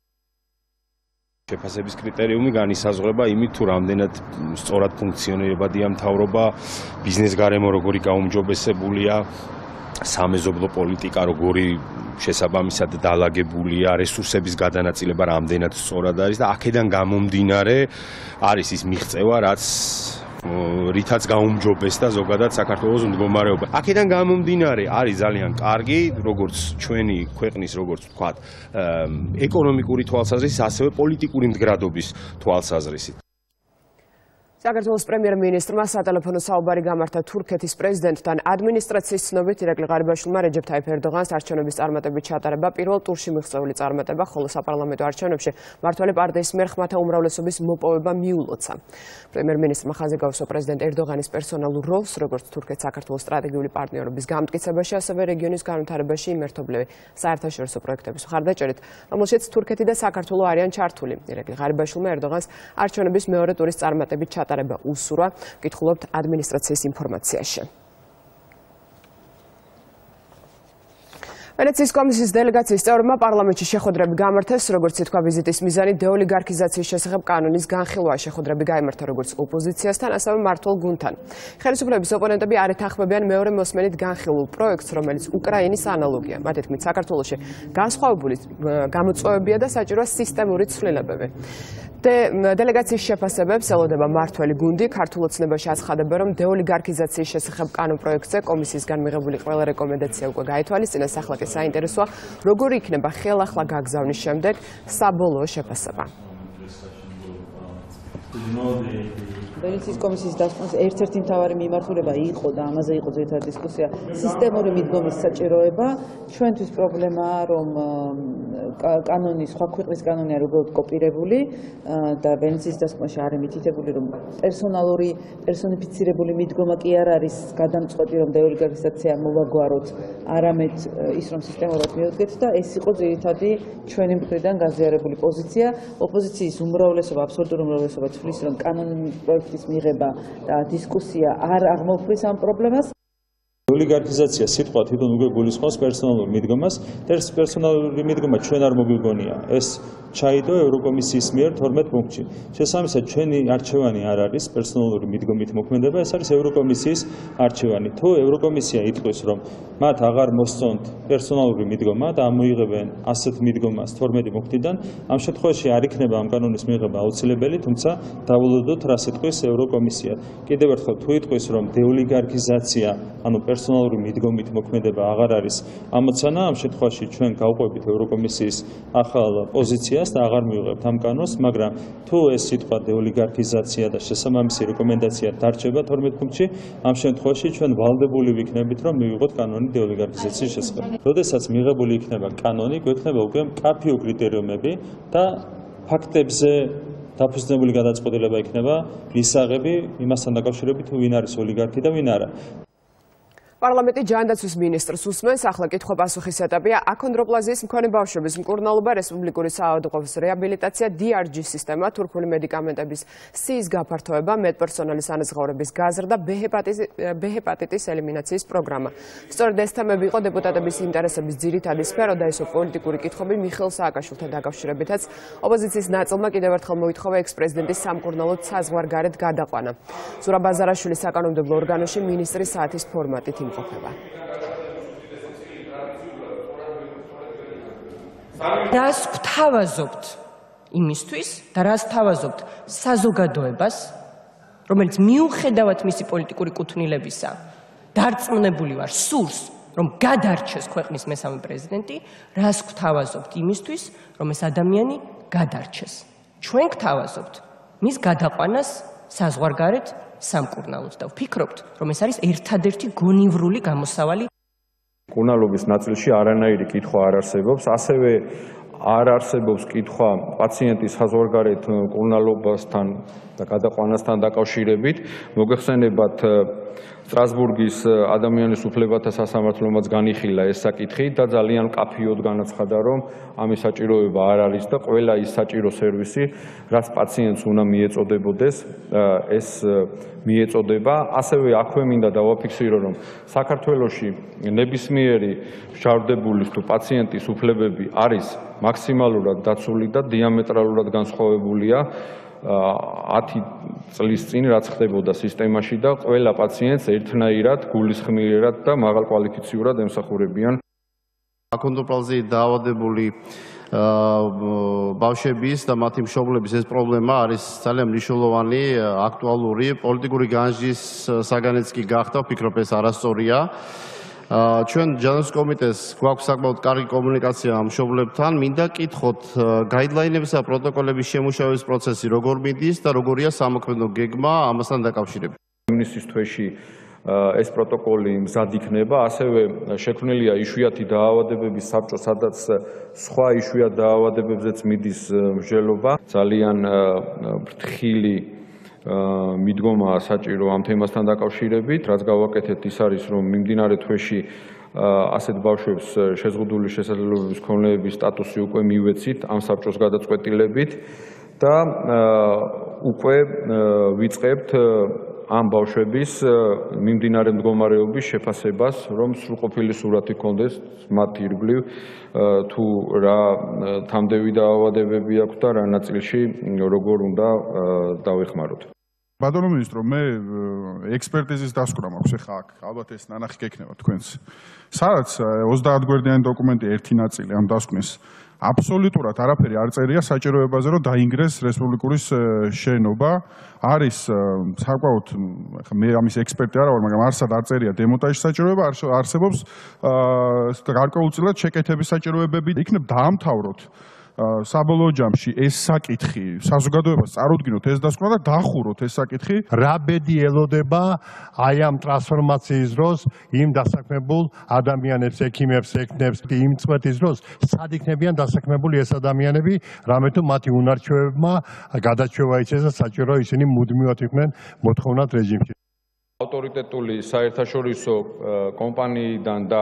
შეფასების კრიტერიუმი განისაზღვრება იმით, თუ რამდენად სწორად ფუნქციონირებადია მთავრობა, ბიზნეს გარემო როგორი გაუმჯობესებულია, სამეზობლო პოლიტიკა როგორი შესაბამისად დალაგებულია, რესურსების გადანაწილება რამდენად სწორად არის და აქედან გამომდინარე არის ის მიღწევა, რაც რითაც გაუმჯობესდა ზოგადად საქართველოს მდგომარეობა. აქედან გამომდინარე არის ძალიან კარგი, როგორც ჩვენი ქვეყნის, როგორც ვთქვათ, ეკონომიკური თვალსაზრისით, ასევე პოლიტიკური მდგრადობის თვალსაზრისით. საქართველოს პრემიერ-მინისტრმა სატელეფონო საუბარი გამართა თურქეთის პრეზიდენტთან. ადმინისტრაციის ცნობით ირაკლი ღარიბაშვილმა რეჯეფ თაიფ ერდოღანს არჩევნების წარმატებით ჩატარება პირველ ტურში მიღწეული წარმატება, ხოლო საპარლამენტო არჩევნებში მართველი პარტიის მიერ ხმათა უმრავლესობის მოპოვება მიულოცა. პრემიერ-მინისტრმა ხაზი გაუსვა პრეზიდენტ ერდოღანის პერსონალურ როლს, როგორც თურქეთის საქართველოს სტრატეგიული პარტნიორობის გამტკიცებაში, ასევე რეგიონის განვითარებაში იმერთობლივი საერთაშორისო პროექტების მხარდაჭერით, რომელშიც თურქეთი და საქართველო არიან ჩართული. ირაკლი ღარიბაშვილმა ერდოღანს არჩევნების მეორე ტურის წარმატებით ჩატარება უსურვა, გითხულობთ ადმინისტრაციის ინფორმაციაში. ვენეციის კომისიის დელეგაციის წევრებმა პარლამენტში შეხვედრები გამართეს, როგორც ითქვა ვიზიტის მიზანი დეოლიგარქიზაციის შესახებ კანონის განხილვაა. შეხვედრები გაიმართა როგორც ოპოზიციასთან, ასევე მმართველ გუნდთან. ხელისუფლების ოპონენტები არ ეთანხმებიან მეორე მოსმენით განხილულ პროექტს, რომელიც უკრაინის ანალოგია. მათი თქმით, საქართველოში განსხვავებული გამოწვევებია და საჭიროა სისტემური ცვლილებები. დელეგაციის შეფასებებს ელოდება მმართველი გუნდი. ქართულ ოცნებაში აცხადებენ, რომ დეოლიგარქიზაციის შესახებ კანონპროექტზე კომისიისგან მიღებული ყველა რეკომენდაცია უკვე გაითვალისწინეს. ახლა კი საინტერესოა, როგორი იქნება ხელახლა გაგზავნის შემდეგ საბოლოო შეფასება. ვენეციის კომისიის დასკვნას ერთ-ერთი მთავარი მიმართულება იყო და ამაზე იყო ძირითადი დისკუსია სისტემური მიდგომის საჭიროება. ჩვენთვის პრობლემაა, რომ კანონი სხვა ქვეყნის კანონი არ უბრალოდ კოპირებული და ვენეციის დასკვნაში არ მითითებული, რომ პერსონალური პერსონიფიცირებული მიდგომა კი არ არის გადამწყვეტი, რომ დეოლიგარქიზაცია მოვაგვაროთ, არამედ ის, რომ სისტემურად მივდგეთ და ეს იყო ძირითადი ჩვენი მხრიდან გაზიარებული პოზიცია. ოპოზიციის უმრავლესობა, აბსოლუტური უმრავლესობა თვლის, რომ კანონის პროექტის მიღება და დისკუსია არ აღმოფხვის ამ პრობლემას. ოლიგარქიზაცია სიტყვა თვითონ უკვე გულისხმობს პერსონალურ მიდგომას და ეს პერსონალური მიდგომა ჩვენ არ მოგვიგონია. ეს ჩაიდო ევროკომისიის მიერ თორმეტ პუნქტში. შესაბამისად, ჩვენი არჩევანი არ არის პერსონალური მიდგომით მოქმედება, ეს არის ევროკომისიის არჩევანი. თუ ევროკომისია იტყვის, რომ მათ აღარ მოსწონთ პერსონალური მიდგომა და ამოიღებენ ასეთ მიდგომას თორმეტი პუნქტიდან, ამ შემთხვევაში არ იქნება ამ კანონის მიღება აუცილებელი, თუმცა დავულოდოთ, რას იტყვის ევროკომისია. კიდევ ერთხელ, თუ იტყვის, რომ დეოლიგარქიზაცია, ანუ პერსონალური მიდგომით მოქმედება აღარ არის ამოცანა, ამ შემთხვევაში ჩვენ გავყვებით ევროკომისიის ახალ პოზიციას და აღარ მივიღებთ ამ კანონს, მაგრამ თუ ეს სიტყვა დეოლიგარქიზაცია და შესაბამისი რეკომენდაცია დარჩება თორმეტ პუნქტში, ამ შემთხვევაში ჩვენ ვალდებული ვიქნებით, რომ მივიღოთ კანონი დეოლიგარქიზაციის შესახებ. როდესაც მიღებული იქნება კანონი, გვექნება უკვე მკაფიო კრიტერიუმები და ფაქტებზე დაფუძნებული გადაწყვეტილება იქნება მისაღები იმასთან დაკავშირებით, თუ ვინ არის ოლიგარქი და ვინ არა. პარლამენტი ჯანდაცვის მინისტრს უსმენს, ახლა კითხვა-პასუხის ეტაპია. აქონდროპლაზიის მქონე ბავშვების მკურნალობა, რესპუბლიკური საავადმყოფოს რეაბილიტაცია, დი არ ჯი სისტემა, თურქული მედიკამენტების სიის გაფართოება, მედპერსონალის ანაზღაურების გაზრდა, ბ ჰეპატიტის ელიმინაციის პროგრამა. სწორედ ეს თემები იყო დეპუტატების ინტერესების ძირითადი სფერო და ესო პოლიტიკური კითხვები მიხეილ სააკაშვილთან დაკავშირებითაც ოპოზიციის ნაწილმა კიდევ ერთხელ მოითხოვა ექს-პრეზიდენტის სამკურნალოდ საზღვარგარეთ გადაყვანა. ზურაბ ბაზარაშვილის საკანონმდებლო ორგანოში მინისტრის საათის ფორმატით იმყოფება. რას გვთავაზობთ იმისთვის და რას თავაზობთ საზოგადოებას, რომელიც მიუხედავად მისი პოლიტიკური კუთვნილებისა დარწმუნებული ვარ სურს, რომ გადარჩეს ქვეყნის მესამე პრეზიდენტი, რას გვთავაზობთ იმისთვის, რომ ეს ადამიანი გადარჩეს. ჩვენ გვთავაზობთ მის გადაყვანას საზღვარგარეთ სამკურნალოდ და ვფიქრობთ, რომ ეს არის ერთადერთი გონივრული გამოსავალი. მკურნალობის ნაწილში არანაირი კითხვა არ არსებობს, ასევე არ არსებობს კითხვა პაციენტის საზღვარგარეთ მკურნალობასთან და გადაყვანასთან დაკავშირებით. მოგეხსენებათ სტრასბურგის ადამიანის უფლებათა სასამართლომაც განიხილა ეს საკითხი და ძალიან მკაფიოდ განაცხადა, რომ ამის საჭიროება არ არის და ყველა ის საჭირო სერვისი, რაც პაციენტს უნდა მიეწოდებოდეს, ეს მიეწოდება. ასევე აქვე მინდა დავაფიქსირო, რომ საქართველოში ნებისმიერი მჟავრდებულის თუ პაციენტის უფლებები არის მაქსიმალურად დაცული და დიამეტრალურად განსხვავებულია ათი წლის წინ რაც ხდებოდა სისტემაში და ყველა პაციენტს ერთნაირად, გულისხმიერად და მაღალკვალიფიციურად ემსახურებიან. აქონდროპლაზიით დაავადებული ბავშვების და მათი მშობლების ეს პრობლემა არის ძალიან მნიშვნელოვანი, აქტუალური, პოლიტიკური განსჯის საგანიც კი გახდა, ვფიქრობ ეს არასწორია. ჩვენ ჯანდაცვის კომიტეტს გვაქვს საკმაოდ კარგი კომუნიკაცია მშობლებთან, მინდა კითხოთ გაიდლაინების და პროტოკოლების შემუშავების პროცესი როგორ მიდის და როგორია სამოქმედო გეგმა ამასთან დაკავშირებით. ივნისის თვეში ეს პროტოკოლი მზად იქნება, ასევე შექმნილია იშვიათი დაავადებების საბჭო, სადაც სხვა იშვიათ დაავადებებზეც მიდის მსჯელობა. ძალიან ფრთხილი მიდგომაა საჭირო ამ თემასთან დაკავშირებით, რაც გავაკეთეთ ის არის, რომ მიმდინარე თვეში ასეთ ბავშვებს შეზღუდული შესაძლებლობების მქონეების სტატუსი უკვე მივეცით ამ საბჭოს გადაწყვეტილებით და უკვე ვიწყებთ ამ ბავშვების მიმდინარე მდგომარეობის შეფასებას, რომ სრულყოფილი სურათი ჰქონდეს მათ ირგვლივ თუ რა თამდევი დაავადებები აქვს და რა ნაწილში როგორ უნდა დავეხმაროთ. ბატონო მინისტრო, მე ექსპერტიზის დასკვნამ აქვს ახლა აქ, ალბათ ეს ნანახი გექნება თქვენს. სადაც ოცდაათ გვერდიანი დოკუმენტი ერთი ნაწილი ამ დასკვნის აბსოლუტურად არაფერი არ წერია საჭიროებაზე, რომ დაინგრეს რესპუბლიკური შენობა. არის საკმაოდ, მე ამის ექსპერტი არა ვარ, მაგრამ არსად არ წერია დემონტაჟის საჭიროება, არსებობს გარკვეულწილად შეკეთების საჭიროებები. იქნებ დაამთავროთ საბოლოო ჯამში ეს საკითხი, საზოგადოებას წარუდგინოთ ეს დასკვნა და დახუროთ ეს საკითხი. რა ბედი ელოდება აი ამ ტრანსფორმაციის დროს იმ დასაქმებულ ადამიანებს, ექიმებს, ექნებს, იმ წვეთის დროს სად იქნებიან დასაქმებული ეს ადამიანები, რამე თუ მათი უნარჩვევებმა გადაჩვევა იცეს და საჭირო ისინი მუდმივად იყვნენ მოთხოვნად რეჟიმში. ავტორიტეტული საერთაშორისო კომპანიიდან და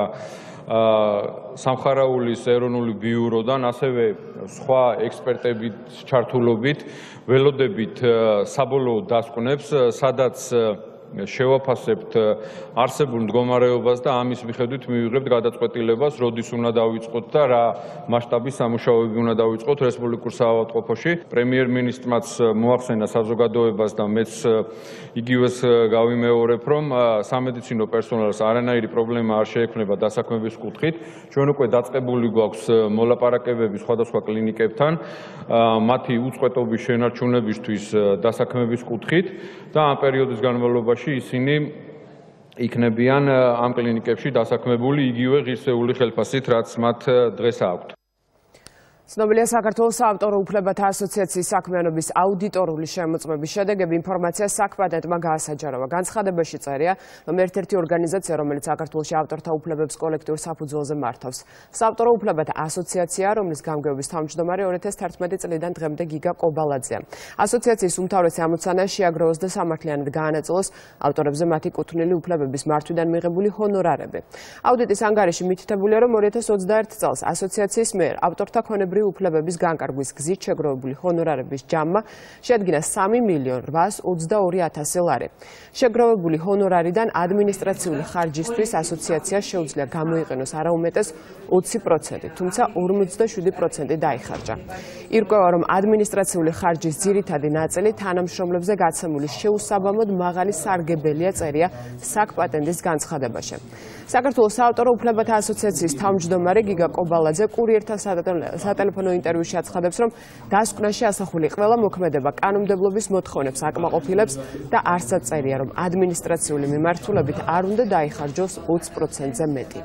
სამხარაულის ეროვნული ბიუროდან, ასევე სხვა ექსპერტების ჩართულობით ველოდებით საბოლოო დასკვნებს, სადაც შევაფასებთ არსებულ მდგომარეობას და ამის მიხედვით მივიღებთ გადაწყვეტილებას, როდის უნდა დავიწყოთ და რა მასშტაბის სამუშაოები უნდა დავიწყოთ რესპუბლიკურ საავადმყოფოში. პრემიერ-მინისტრმაც მოახსენა საზოგადოებას და მეც იგივეს გავიმეორებ, რომ სამედიცინო პერსონალს არანაირი პრობლემა არ შეექმნება დასაქმების კუთხით. ჩვენ უკვე დაწყებული გვაქვს მოლაპარაკებები სხვადასხვა კლინიკებთან მათი უწყვეტობის შენარჩუნებისთვის დასაქმების კუთხით და ამ პერიოდის განმავლობაში ისინი იქნებიან ამ კლინიკებში დასაქმებული იგივე ღირსეული ხელფასით, რაც მათ დღეს აქვთ. ცნობილია საქართველოს საავტორო უფლებათა ასოციაციის საქმიანობის აუდიტორული შემოწმების შედეგები ინფორმაციას საქმედეთმა გაასაჯაროვა. განცხადებაში წერია, რომ ერთ-ერთი ორგანიზაცია, რომელიც საქართველოში ავტორთა უფლებებს კოლექტიურ საფუძველზე მართავს. საავტორო უფლებათა ასოციაცია, რომლის გამგეობის თავმჯდომარე ორი ათას თერთმეტი წლიდან დღემდე გიგა კობალაძეა. ასოციაციის უმთავრესი ამოცანაა შეაგროვოს და სამართლიანად გაანაწილოს ავტორებზე მათი კუთვნილი უფლებების მართვიდან მიღებული ჰონორარები. აუდიტის ანგარიში მითითებულია, რომ ორი ათას ოცდაერთ წელს ასოციაციის მიერ ავტორთა ქონებრივი უფლებების განკარგვის გზით შეგროვებული ჰონორარების ჯამმა შეადგინა სამი მილიონი რვაას ოცდაორი ათასი ლარი. შეგროვებული ჰონორარიდან ადმინისტრაციული ხარჯისთვის ასოციაციას შეუძლია გამოიყენოს არაუმეტეს ოცი პროცენტი, თუმცა ორმოცდაშვიდი პროცენტი დაიხარჯა. ირკვევა, რომ ადმინისტრაციული ხარჯის ძირითადი ნაწილი თანამშრომლებზე გაცემული შეუსაბამოდ მაღალი სარგებელია, წერია საკპატენტის განცხადებაში. საქართველოს საავტორო უფლებათა ასოციაციის თავმჯდომარე გიგა კობალაძე კურიერთან სატელეფონო ინტერვიუში აცხადებს, რომ დასკვნაში ასახული ყველა მოქმედება კანონმდებლობის მოთხოვნებს აკმაყოფილებს და არსად წერია, რომ ადმინისტრაციული მიმართულებით არ უნდა დაიხარჯოს ოცი პროცენტზე მეტი.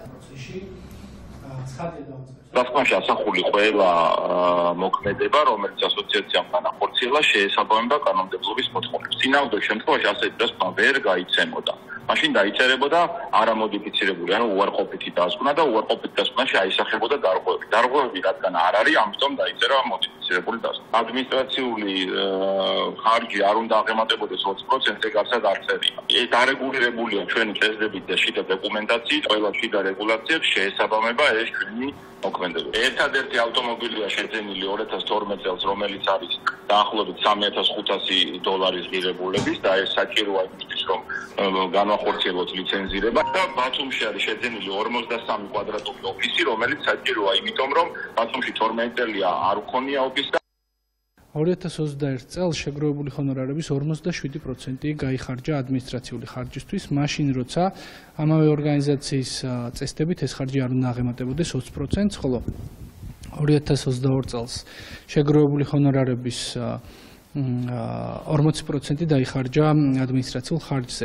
დასკვნაში ასახული ყველა მოქმედება, რომელიც ასოციაციამ განახორციელა, შეესაბამება კანონმდებლობის მოთხოვნებს. წინააღმდეგ შემთხვევაში ასეთი დასკვნა ვერ გაიცემოდა. მაშინ დაიწერებოდა არამოდიფიცირებული, ანუ უარყოფითი დასკვნა და უარყოფითი დასკვნაში აისახებოდა დარღვევები. დარღვევები რადგან არ არის, ამიტომ დაიწერა მოდიფიცირებული დასკვნა. ადმინისტრაციული ხარჯი არ უნდა აღემატებოდეს ოცი პროცენტზე, გარსად არ წერია. დარეგულირებულია ჩვენი წესდებით და შიდა დოკუმენტაციით, ყველა შიდა რეგულაციებს შეესაბამება ეს ჩვენი მოქმედება. ერთადერთი ავტომობილია შეძენილი ორი ათას თორმეტ წელს, რომელიც არის დაახლოებით სამი ათას ხუთასი დოლარის ღირებულების და ეს საჭიროა იმისთვის, რომ განვახორციელოთ ლიცენზირება და ბათუმში არის შეძენილი ორმოცდასამი კვადრატული ოფისი, რომელიც საჭიროა იმიტომ, რომ ბათუმში თორმეტ წელია არ უქონია ოფისი. ორი ათას ოცდაერთ წელს შეგროვებული ჰონორარების ორმოცდაშვიდი პროცენტი გაიხარჯა ადმინისტრაციული ხარჯისთვის, მაშინ როცა ამავე ორგანიზაციის წესდებით ეს ხარჯი არ უნდა აღემატებოდეს ოცი პროცენტს, ხოლო ორი ათას ოცდაორი წელს შეგროვებული ჰონორარების ორმოცი პროცენტი დაიხარჯა ადმინისტრაციულ ხარჯზე.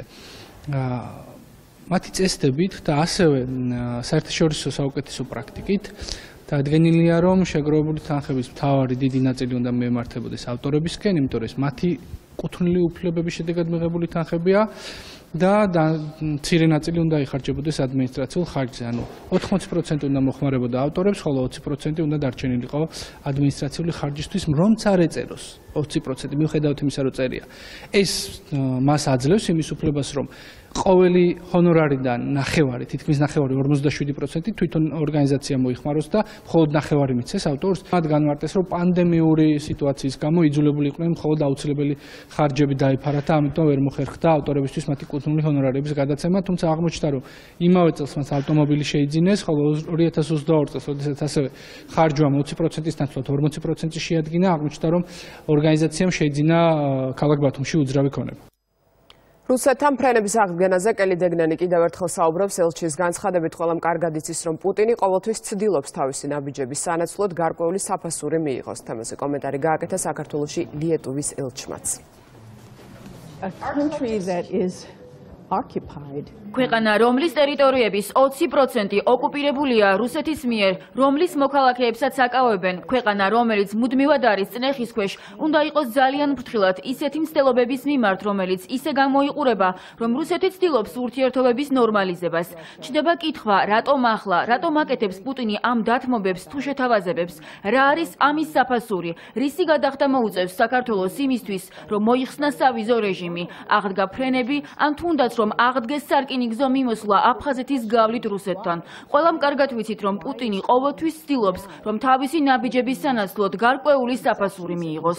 მათი წესდებით და ასევე საერთაშორისო საუკეთესო პრაქტიკით დადგენილია, რომ შეგროვებული თანხების მთავარი დიდი ნაწილი უნდა მიემართებოდეს ავტორებისკენ, იმიტომ რომ ეს მათი კუთვნილი უფლებების შედეგად მიღებული თანხებია და მცირე ნაწილი უნდა იხარჯებოდეს ადმინისტრაციულ ხარჯზე. ანუ ოთხმოცი პროცენტი უნდა მოხმარებოდა ავტორებს, ხოლო ოცი პროცენტი უნდა დარჩენილიყო ადმინისტრაციული ხარჯისთვის, რომც არ ეწეროს ოცი პროცენტი, მიუხედავად იმისა, რომ წერია. ეს მას აძლევს იმის უფლებას, რომ ყოველი ჰონორარიდან ნახევარი, თითქმის ნახევარი ორმოცდაშვიდი პროცენტი თვითონ ორგანიზაცია მოიხმაროს და მხოლოდ ნახევარი მიცეს ავტორს. მათ განმარტეს, რომ პანდემიური სიტუაციის გამო იძულებული იყვნენ მხოლოდ აუცილებელი ხარჯები დაიფარა და ამიტომ ვერ მოხერხდა ავტორებისთვის მათი კუთვნილი ჰონორარების გადაცემა, თუმცა აღმოჩნდა, რომ იმავე წელს მას ავტომობილი შეიძინეს, ხოლო ორი ათას ოცდაორი წელს, როდესაც ასევე ხარჯვამ ოცი პროცენტის ნაცვლად ორმოცი პროცენტი შეადგინა, აღმოჩნდა, რომ ორგანიზაციამ შეიძინა ქალაქ ბათუმში უძრავი ქონება. რუსეთთან ფრენების აღდგენაზე კელი დეგნენი კიდევ ერთხელ საუბრობს ელჩის განცხადებით, ყველამ კარგად იცის, რომ პუტინი ყოველთვის ცდილობს თავისი ნაბიჯების სანაცვლოდ გარკვეული საფასური მიიღოს. თემაზე კომენტარი გააკეთა საქართველოში ლიეტუვის ელჩმაც. A country that is occupied. ქვეყანა, რომლის ტერიტორიების ოცი პროცენტი ოკუპირებულია რუსეთის მიერ, რომლის მოქალაქეებსაც აკავებენ, ქვეყანა, რომელიც მუდმივად არის წნეხის ქვეშ, უნდა იყოს ძალიან ფრთხილად ისეთი მცდელობების მიმართ, რომელიც ისე გამოიყურება, რომ რუსეთი ცდილობს ურთიერთობების ნორმალიზებას. ჩნდება კითხვა, რატომ ახლა, რატომ აკეთებს პუტინი ამ დათმობებს თუ შეთავაზებებს, რა არის ამის საფასური, რისი გადახდა მოუწევს საქართველოს იმისთვის, რომ მოიხსნა სავიზო რეჟიმი, აღდგა ფრენები, ან თუნდაც რომ აღდგეს სარკინიგზო მიმოსვლა აფხაზეთის გავლით რუსეთთან. ყველამ კარგად ვიცით, რომ პუტინი ყოველთვის ცდილობს, რომ თავისი ნაბიჯების სანაცვლოდ გარკვეული საფასური მიიღოს.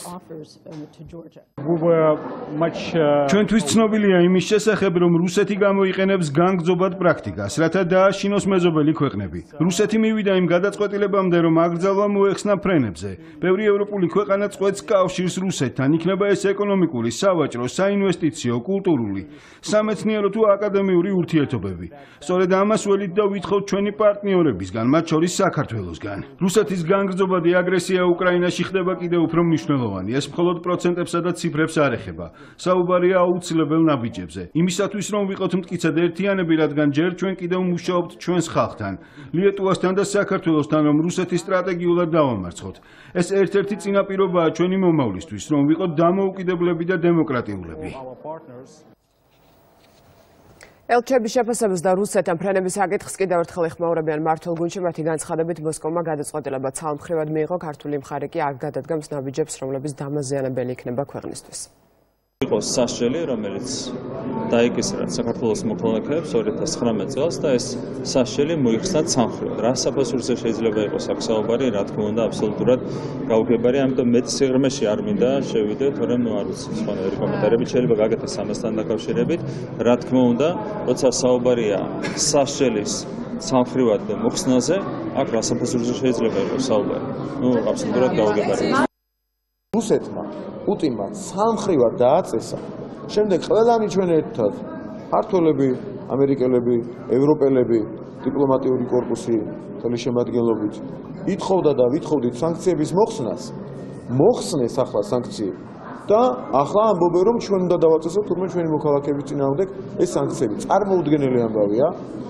ჩვენთვის ცნობილია იმის შესახებ, რომ რუსეთი გამოიყენებს განგრძობად პრაქტიკას, რათა დააშინოს მეზობელი ქვეყნები. რუსეთი მივიდა იმ გადაწყვეტილებამდე, რომ აკრძალვა მოეხსნა ფრენებზე. ბევრი ევროპული ქვეყანა წყვეტს კავშირს რუსეთთან, იქნება ეს ეკონომიკური, სავაჭრო, საინვესტიციო, კულტურული, სამეცნიერო თუ აკადემიური ურთიერთობები. სწორედ ამას ველით და ვითხოვთ ჩვენი პარტნიორებისგან, მათ შორის საქართველოსგან. რუსეთის განგრძობადი აგრესია უკრაინაში ხდება კიდევ უფრო მნიშვნელოვანი. ეს მხოლოდ პროცენტებსა და ციფრებს არ ეხება. საუბარია აუცილებელ ნაბიჯებზე. იმისათვის, რომ ვიყოთ მტკიცედ ერთიანები, რადგან ჯერ ჩვენ კიდევ მუშაობთ ჩვენს ხალხთან, ლიეტუვასთან და საქართველოსთან, რომ რუსეთი სტრატეგიულად დავამარცხოთ. ეს ერთ-ერთი წინაპირობაა ჩვენი მომავლისთვის, რომ ვიყოთ დამოუკიდებლები და დემოკრატიულები. ელჩების შეფასებას და რუსეთთან ფრენების საკითხს კიდევ ერთხელ ეხმაურებიან მმართველ გუნდში. მათი განცხადებით მოსკოვმა გადაწყვეტილება ცალმხრივად მიიღო, ქართული მხარე კი არ გადადგამს ნაბიჯებს, რომლების დამაზიანებელი იქნება ქვეყნისთვის. იყოს სასჯელი, რომელიც დაიკისრა საქართველოს მოქალაქეებს ორი ათას ცხრამეტ წელს და ეს სასჯელი მოიხსნა ცალმხრივად. რა საფასურზე შეიძლება იყოს აქ საუბარი, რა თქმა უნდა, აბსოლუტურად გაუგებარი, ამიტომ მეტ სიღრმეში არ მინდა შევიდე, თორემ ნუ არ ვიცი, სხვანაირი კომენტარები შეიძლება გაკეთდეს ამასთან დაკავშირებით. რა თქმა უნდა, როცა საუბარია სასჯელის ცალმხრივად მოხსნაზე, აქ რა საფასურზე შეიძლება იყოს საუბარი. ნუ აბსოლუტურად გაუგებარია. რუსეთმა პუტინმა ცალმხრივად დააწესა. შემდეგ ყველანი ჩვენ ერთად, ქართველები, ამერიკელები, ევროპელები, დიპლომატიური კორპუსი მთელი შემადგენლობით ითხოვდა და ვითხოვდით სანქციების მოხსნას. მოხსნეს ახლა სანქციები და ახლა ამბობენ, რომ ჩვენ უნდა დავაწესოთ თურმე ჩვენი მოქალაქეების წინააღმდეგ ეს სანქციები. წარმოუდგენელი ამბავია.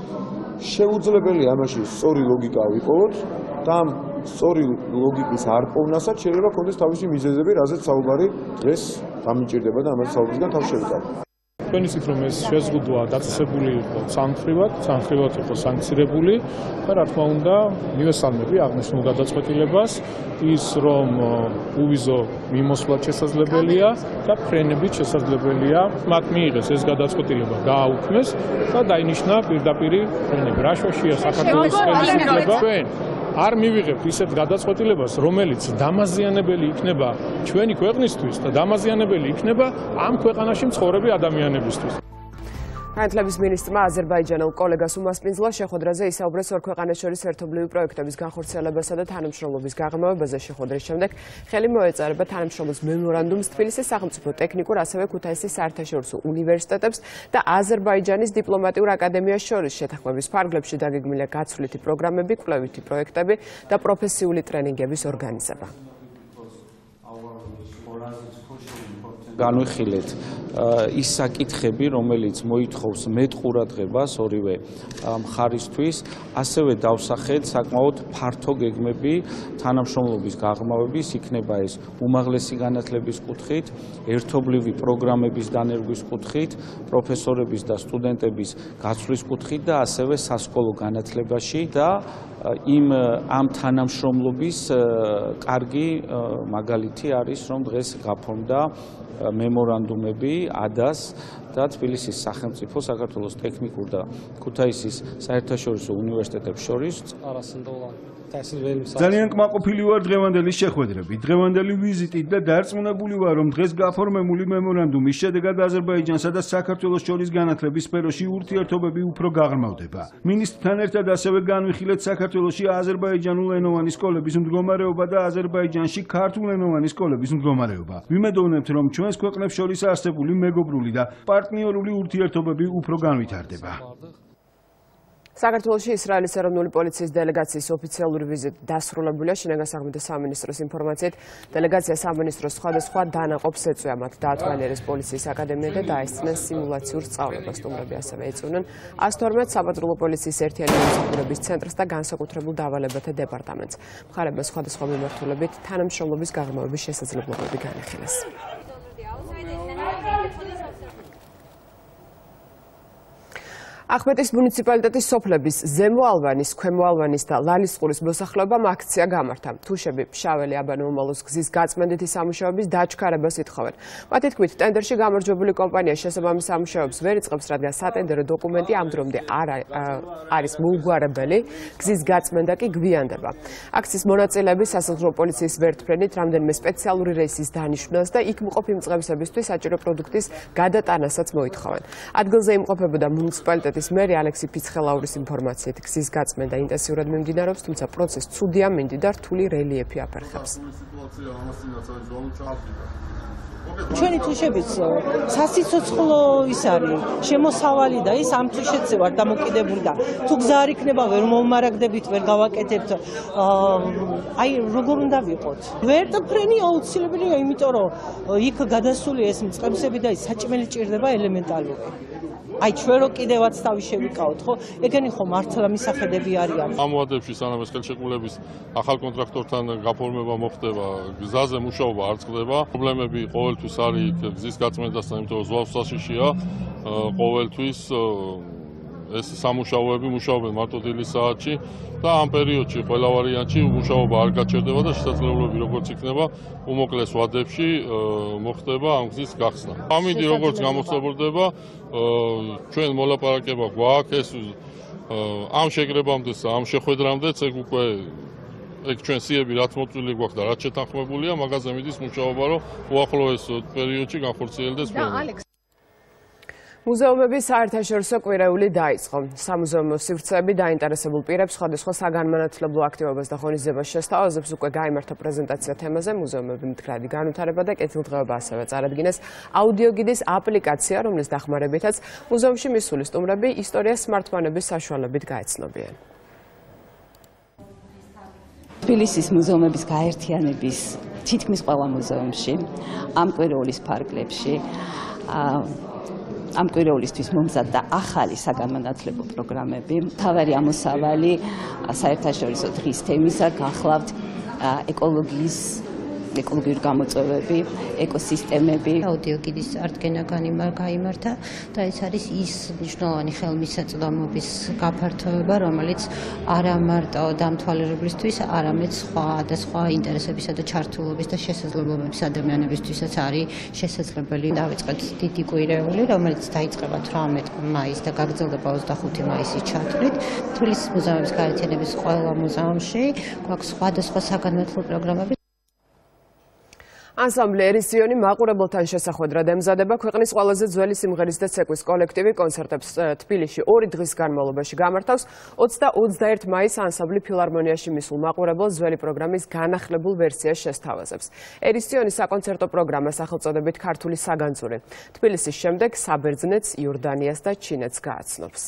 შეუძლებელია ამაში სწორი ლოგიკა ვიპოვოთ და ამ სწორი ლოგიკის არ პოვნასაც შეიძლება ქონდეს თავისი მიზეზები, რაზეც საუბარი დღეს გამიჭირდება და ამას საუბრისგან თავს შევიკავოთ. ჩვენ იცით, რომ ეს შეზღუდვა დაწესებული იყო ცალმხრივად, ცალმხრივად იყო სანქცირებული და რა თქმა უნდა, მივესალმები აღნიშნულ გადაწყვეტილებას, ის რომ უვიზო მიმოსვლა შესაძლებელია და ფრენებით შესაძლებელია მათ მიიღეს ეს გადაწყვეტილება, გააუქმეს და დაინიშნა პირდაპირ ფრენები. რა შეშია საქართველოს ხელისუფლება? ჩვენ არ მივიღებთ ისეთ გადაწყვეტილებას, რომელიც დამაზიანებელი იქნება ჩვენი ქვეყნისთვის და დამაზიანებელი იქნება ამ ქვეყანაში მცხოვრები ადამიანებისთვის. განათლების მინისტრმა აზერბაიჯანელ კოლეგას უმასპინძლა შეხვედრაზე ისაუბრეს ორ ქვეყანას შორის ერთობლივი პროექტების განხორციელებასა და თანამშრომლობის გაღრმავებაზე. შეხვედრის შემდეგ ხელი მოეწარება თანამშრომლობის მემორანდუმს თბილისის სახელმწიფო ტექნიკურ, ასევე ქუთაისის საერთაშორისო უნივერსიტეტებს და აზერბაიჯანის დიპლომატიურ აკადემიას შორის. შეთანხმების ფარგლებში დაგეგმილია გაცვლითი პროგრამები, კვლევითი პროექტები და პროფესიული ტრენინგების ორგანიზება. განვიხილეთ ის საკითხები, რომელიც მოითხოვს მეტ ყურადღებას ორივე მხარისთვის, ასევე დავსახეთ საკმაოდ ფართო გეგმები თანამშრომლობის გაღრმავების, იქნება ეს უმაღლესი განათლების კუთხით, ერთობლივი პროგრამების დანერგვის კუთხით, პროფესორების და სტუდენტების გაცვლის კუთხით და ასევე სასკოლო განათლებაში და იმ ამ თანამშრომლობის კარგი მაგალითი არის, რომ დღეს გაფორმდა მემორანდუმები ადას და თბილისის სახელმწიფო საქართველოს ტექნიკურ და ქუთაისის საერთაშორისო უნივერსიტეტებს შორის ძალიან კმაყოფილი ვარ დღევანდელი შეხვედრებით, დღევანდელი ვიზიტით და დარწმუნებული ვარ, რომ დღეს გაფორმებული მემორანდუმის შედეგად აზერბაიჯანსა და საქართველოს შორის განათლების სფეროში ურთიერთობები უფრო გაღრმავდება. მინისტრთან ერთად ასევე განვიხილეთ საქართველოში აზერბაიჯანულენოვანი სკოლების მდგომარეობა და აზერბაიჯანში ქართულენოვანი სკოლების მდგომარეობა. ვიმედოვნებთ, რომ ჩვენს ქვეყნებს შორის არსებული მეგობრული და პარტნიორული ურთიერთობები უფრო განვითარდება. საქართველოში ისრაელის ეროვნული პოლიციის დელეგაციის ოფიციალური ვიზიტი დასრულებულია. შინაგან საქმეთა სამინისტროს ინფორმაციით, დელეგაცია სამინისტროს სხვადასხვა დანაყოფს ეწვია, მათ დაათვალიერეს პოლიციის აკადემია და დაესწრნენ სიმულაციურ სწავლებას. სტუმრები ასევე ეწვნენ ას თორმეტ საპატრულო პოლიციის ერთიანი მომსახურების ცენტრს და განსაკუთრებულ დავალებათა დეპარტამენტს. მხარებმა სხვადასხვა მიმართულებით თანამშრომლობის გაღრმავების შესაძლებლობები განიხილეს. ახმეტის მუნიციპალიტეტის სოფლების ზემო ალვანის, ქვემო ალვანის და ლალისყურის მოსახლეობამ აქცია გამართა. თუშები ფშაველი აბანო-უმალოს გზის გაწმენდითი სამუშაოების დაჩქარებას ითხოვენ. მათი თქმით, ტენდერში გამარჯვებული კომპანია შესაბამის სამუშაოებს ვერ იწყებს, რადგან სატენდერო დოკუმენტი ამ დრომდე არ არის მოუგვარებელი, გზის გაწმენდა კი გვიანდება. აქციის მონაწილეები სასაზღვრო პოლიციის ვერტმფრენით რამდენიმე სპეციალური რეისის დანიშვნას და იქ მყოფი მწყებსებისთვის საჭირო პროდუქტის გადატანასაც მოითხოვენ. ადგილზე იმყოფებოდა მუნიციპალიტეტის მერი ალექსი ფიცხელაურის ინფორმაციით, გზის გაწმენდა ინტენსიურად მიმდინარეობს, თუმცა პროცესს ცუდია მინდი და რთული რელიეფი აფერხებს. ჩვენი თუშებიც სასიცოცხლო ის არის შემოსავალი და ის ამ თუშეთზე ვარ დამოკიდებული და თუ გზა არ იქნება ვერ მომარაგდებით, ვერ გავაკეთებთ. აი როგორ უნდა ვიყოთ? ვერტმფრენი აუცილებელია, იმიტომ რომ იქ გადასული ეს მწყებსები და ის საჭმელი ჭირდება ელემენტარული. აი ჩვენ რო კიდევაც თავი შევიკავოთ, ხო? ეგენი ხო მართლა მისახედები არიან. ამ ვადებში სანამ ეს ხელშეკრულების ახალ კონტრაქტორთან გაფორმება მოხდება, გზაზე მუშაობა არ წყდება. პრობლემები ყოველთვის არის გზის გაწმენდასთან, იმიტომ რომ ზღვას საშიშია, ყოველთვის ეს სამუშაოები მუშაობენ მარტო დილის საათში და ამ პერიოდში ყველა ვარიანტში მუშაობა არ გაჩერდება და შესაძლებლობები როგორც იქნება უმოკლეს ვადებში მოხდება ამ გზის გახსნა. ამინდი როგორც გამოსწორდება, ჩვენ მოლაპარაკება გვაქვს ეს ამ შეკრებამდე, ამ შეხვედრამდეც ეგ უკვე ეგ ჩვენ სიები რაც მოწვილი გვაქვს და რაც შეთანხმებულია, მაგაზე მიდის მუშაობა, რომ უახლოეს პერიოდში განხორციელდეს პროექტი. მუზეუმების საერთაშორისო კვირეული დაიწყო. სამუზეუმო სივრცეები დაინტერესებულ პირებს სხვადასხვა საგანმანათლებლო აქტივობას და ღონისძიებას შესთავაზებს. უკვე გაიმართა პრეზენტაცია თემაზე მუზეუმები მდგრადი განვითარება და კეთილდღეობა ასევე წარადგინეს აუდიოგიდის აპლიკაცია, რომლის დახმარებითაც მუზეუმში მისული სტუმრები ისტორიას სმარტფონების საშუალებით გაეცნობიან. თბილისის მუზეუმების გაერთიანების თითქმის ყველა მუზეუმში, ამ კვირეულის ფარგლებში ამ კვირეულისთვის მომზადდა ახალი საგანმანათლებლო პროგრამები. მთავარი ამოსავალი საერთაშორისო დღის თემისა გახლავთ ეკოლოგიის ეკოლოგიური გამოწვევები, ეკოსისტემები. აუდიოგიდის წარდგენა გაიმართა და ეს არის ის მნიშვნელოვანი ხელმისაწვდომობის გაფართოება, რომელიც არა მარტო დამთვალიერებლისთვის, არამედ სხვა და სხვა ინტერესებისა და ჩართულობის და შესაძლებლობების ადამიანებისთვისაც არის შესაძლებელი. დავიწყეთ დიდი კვირეული, რომელიც დაიწყება თვრამეტ მაისს და გაგრძელდება ოცდახუთი მაისის ჩათვლით. თბილისის მუზეუმების გაერთიანების ყველა მუზეუმში გვაქვს სხვადასხვა საგანმანათლებლო პროგრამები. ანსამბლი ერისიონი მაყურებელთან შესახვედრად ემზადება. ქვეყნის ყველაზე ძველი სიმღერის და ცეკვის კოლექტივი კონცერტებს თბილისში ორი დღის განმავლობაში გამართავს. ოცი და ოცდაერთი მაისს ანსამბლი ფილარმონიაში მისულ მაყურებელს ძველი პროგრამის განახლებულ ვერსიას შესთავაზებს. ერისიონის საკონცერტო პროგრამა სახელწოდებით ქართული საგანძური. თბილისის შემდეგ საბერძნეთს, იორდანიას და ჩინეთს გააცნობს.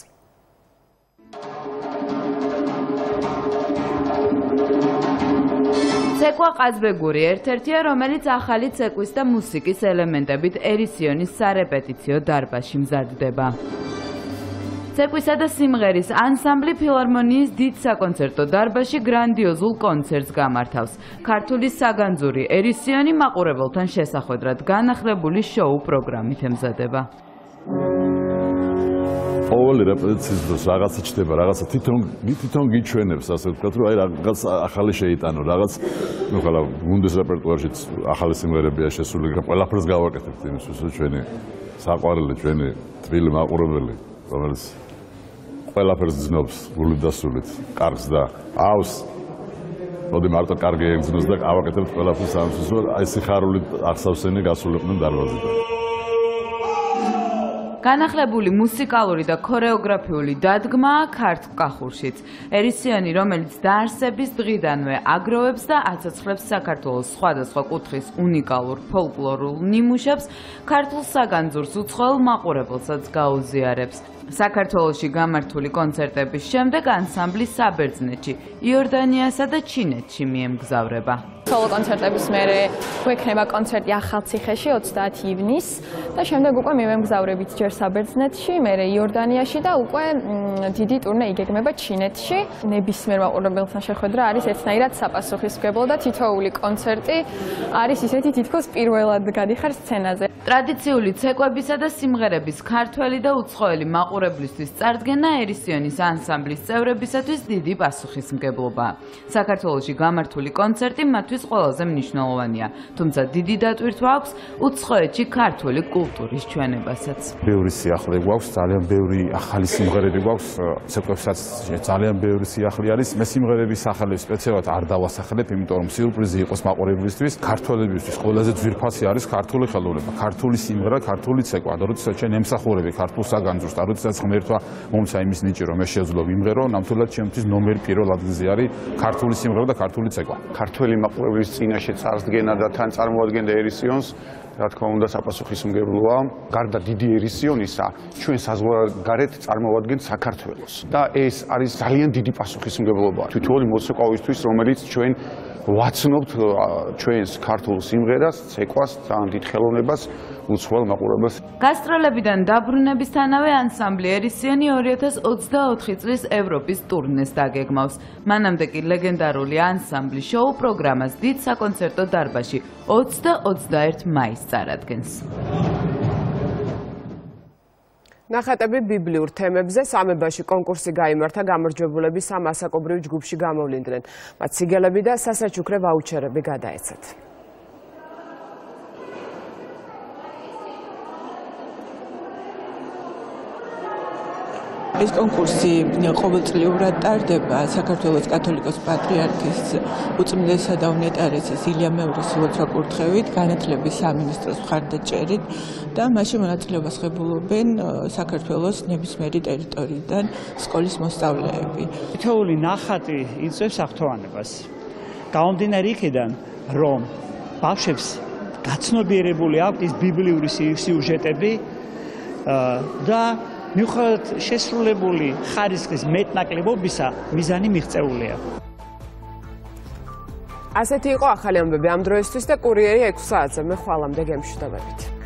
ცეკვა ყაზბეგური ერთ-ერთია, რომელიც ახალი ცეკვის და მუსიკის ელემენტებით ერისიონის სარეპეტიციო დარბაზში მზადდება. ცეკვისა და სიმღერის ანსამბლი ფილარმონიის დიდ საკონცერტო დარბაზში გრანდიოზულ კონცერტს გამართავს. ქართული საგანძური ერისიონი მაყურებელთან შესახვედრად განახლებული შოუ პროგრამით ემზადება. ყოველი რეპეტიციის დროს რაღაცა ჩდება, რაღაცა თვითონ თვითონ გიჩვენებს, ასე ვთქვათ, რომ აი რაღაც ახალი შეიტანო, რაღაც ნუ ხალა გუნდის რეპერტუარშიც ახალი სიმღერებია შესული, ყველაფერს გავაკეთებთ იმისთვის, რომ ჩვენი საყვარელი, ჩვენი თბილი მაყურებელი, რომელიც ყველაფერს ძნობს გულით და სულით, კარგს და ავს. მოდი მარტო კარგი ეგზნოს და ავაკეთებთ ყველაფერს ამისთვის, რომ აი სიხარული აღსავსენი გასულიყვნენ დარბაზიდან. განახლებული მუსიკალური და ქორეოგრაფიული დადგმა ქართ კახურშიც. ერისიანი, რომელიც დაარსების დღიდანვე აგროვებს და აცოცხლებს საქართველოს სხვადასხვა კუთხის უნიკალურ ფოლკლორულ ნიმუშებს, ქართულ საგანძურს უცხოელ მაყურებელსაც გაუზიარებს. საქართველოში გამართული კონცერტების შემდეგ ანსამბლი საბერძნეთში, იორდანიასა და ჩინეთში მიემგზავრება. სოლო კონცერტების მერე გვექნება კონცერტი ახალციხეში ოცდაათი ივნისს და შემდეგ უკვე მივემგზავრებით ჯერ საბერძნეთში, მერე იორდანიაში და უკვე დიდი ტურნე იგეგმება ჩინეთში. ნებისმიერ მაყურებელთან შეხვედრა არის ერთნაირად საპასუხისმგებლო და თითოეული კონცერტი არის ისეთი თითქოს პირველად გადიხარ სცენაზე. ტრადიციული ცეკვებისა და სიმღერების ქართველი და უცხოელი მაყურებლისთვის წარდგენა ერისიონის ანსამბლის წევრებისათვის დიდი პასუხისმგებლობაა. საქართველოში გამართული კონცერტი მათთვის ყველაზე მნიშვნელოვანია, თუმცა დიდი დატვირთვა აქვს უცხოეთში ქართული კულტურის ჩვენებასაც. ბევრი სიახლე გვაქვს, ძალიან ბევრი ახალი სიმღერები გვაქვს, ცეკვებსაც ძალიან ბევრი სიახლე არის. მე სიმღერების სახელებს სპეციალურად არ დავასახელებ, იმიტომ რომ სიურპრიზი იყოს მაყურებლისთვის. ქართველებისთვის ყველაზე ძვირფასი არის ქართული ხელოვნება, ქართული სიმღერა, ქართული ცეკვა. და როდესაც ჩვენ ემსახურები ქართულ საგანძურს და როდესაც ღმერთმა მომცა იმის ნიჭი, რომ ეს შეძლო ვიმღერო, ნამდვილად ჩემთვის ნომერი პირველ ადგილზე არის ქართული სიმღერა და ქართული ცეკვა. ქართველი მაყურებლის წინაშე წარსდგენა და თან წარმოადგენდა ერისიონს, რა თქმა უნდა, საპასუხისმგებლოა. გარდა დიდი ერისიონისა, ჩვენ საზღვარგარეთ წარმოადგენთ საქართველოს და ეს არის ძალიან დიდი პასუხისმგებლობა თითოეული მოცეკვავისთვის, რომელიც ჩვენ ვაცნობთ ჩვენს ქართულ სიმღერას, ცეკვას, ძალიან დიდ ხელოვნებას, უცხოელ მაყურებელს. გასტროლებიდან დაბრუნებისთანავე ანსამბლი ერისიანი ორი ათას ოცდაოთხი წლის ევროპის ტურნეს დაგეგმავს. მანამდე კი ლეგენდარული ანსამბლი შოუ პროგრამას დიდ საკონცერტო დარბაზში ოცი და ოცდაერთი მაისს წარადგენს. ნახატები ბიბლიურ თემებზე სამებაში კონკურსი გაიმართა, გამარჯვებულები სამ ასაკობრივ ჯგუფში გამოვლინდნენ. მათ სიგელები და სასაჩუქრე ვაუჩერები გადაეცათ. ეს კონკურსი ყოველწლიურად ტარდება საქართველოს კათოლიკოს პატრიარქის უწმიდესისა და უნეტარესის ილია მეორის ლოცვა კურთხევით, განათლების სამინისტროს მხარდაჭერით და მასში მონაწილეობას ღებულობენ საქართველოს ნებისმიერი ტერიტორიიდან სკოლის მოსწავლეები. თითოეული ნახატი იწვევს აღთხოვანებას. გამომდინარე იქიდან, რომ ბავშვებს გაცნობიერებული აქვთ ის ბიბლიური სიუჟეტები და მიუხედავად შესრულებული ხარისხის მეტნაკლებობისა, მიზანი მიღწეულია. ასეთი იყო ახალი ამბები ამ დროისთვის და კურიერი ექვსი საათზე. მე ხვალამდე გემშვიდობებით.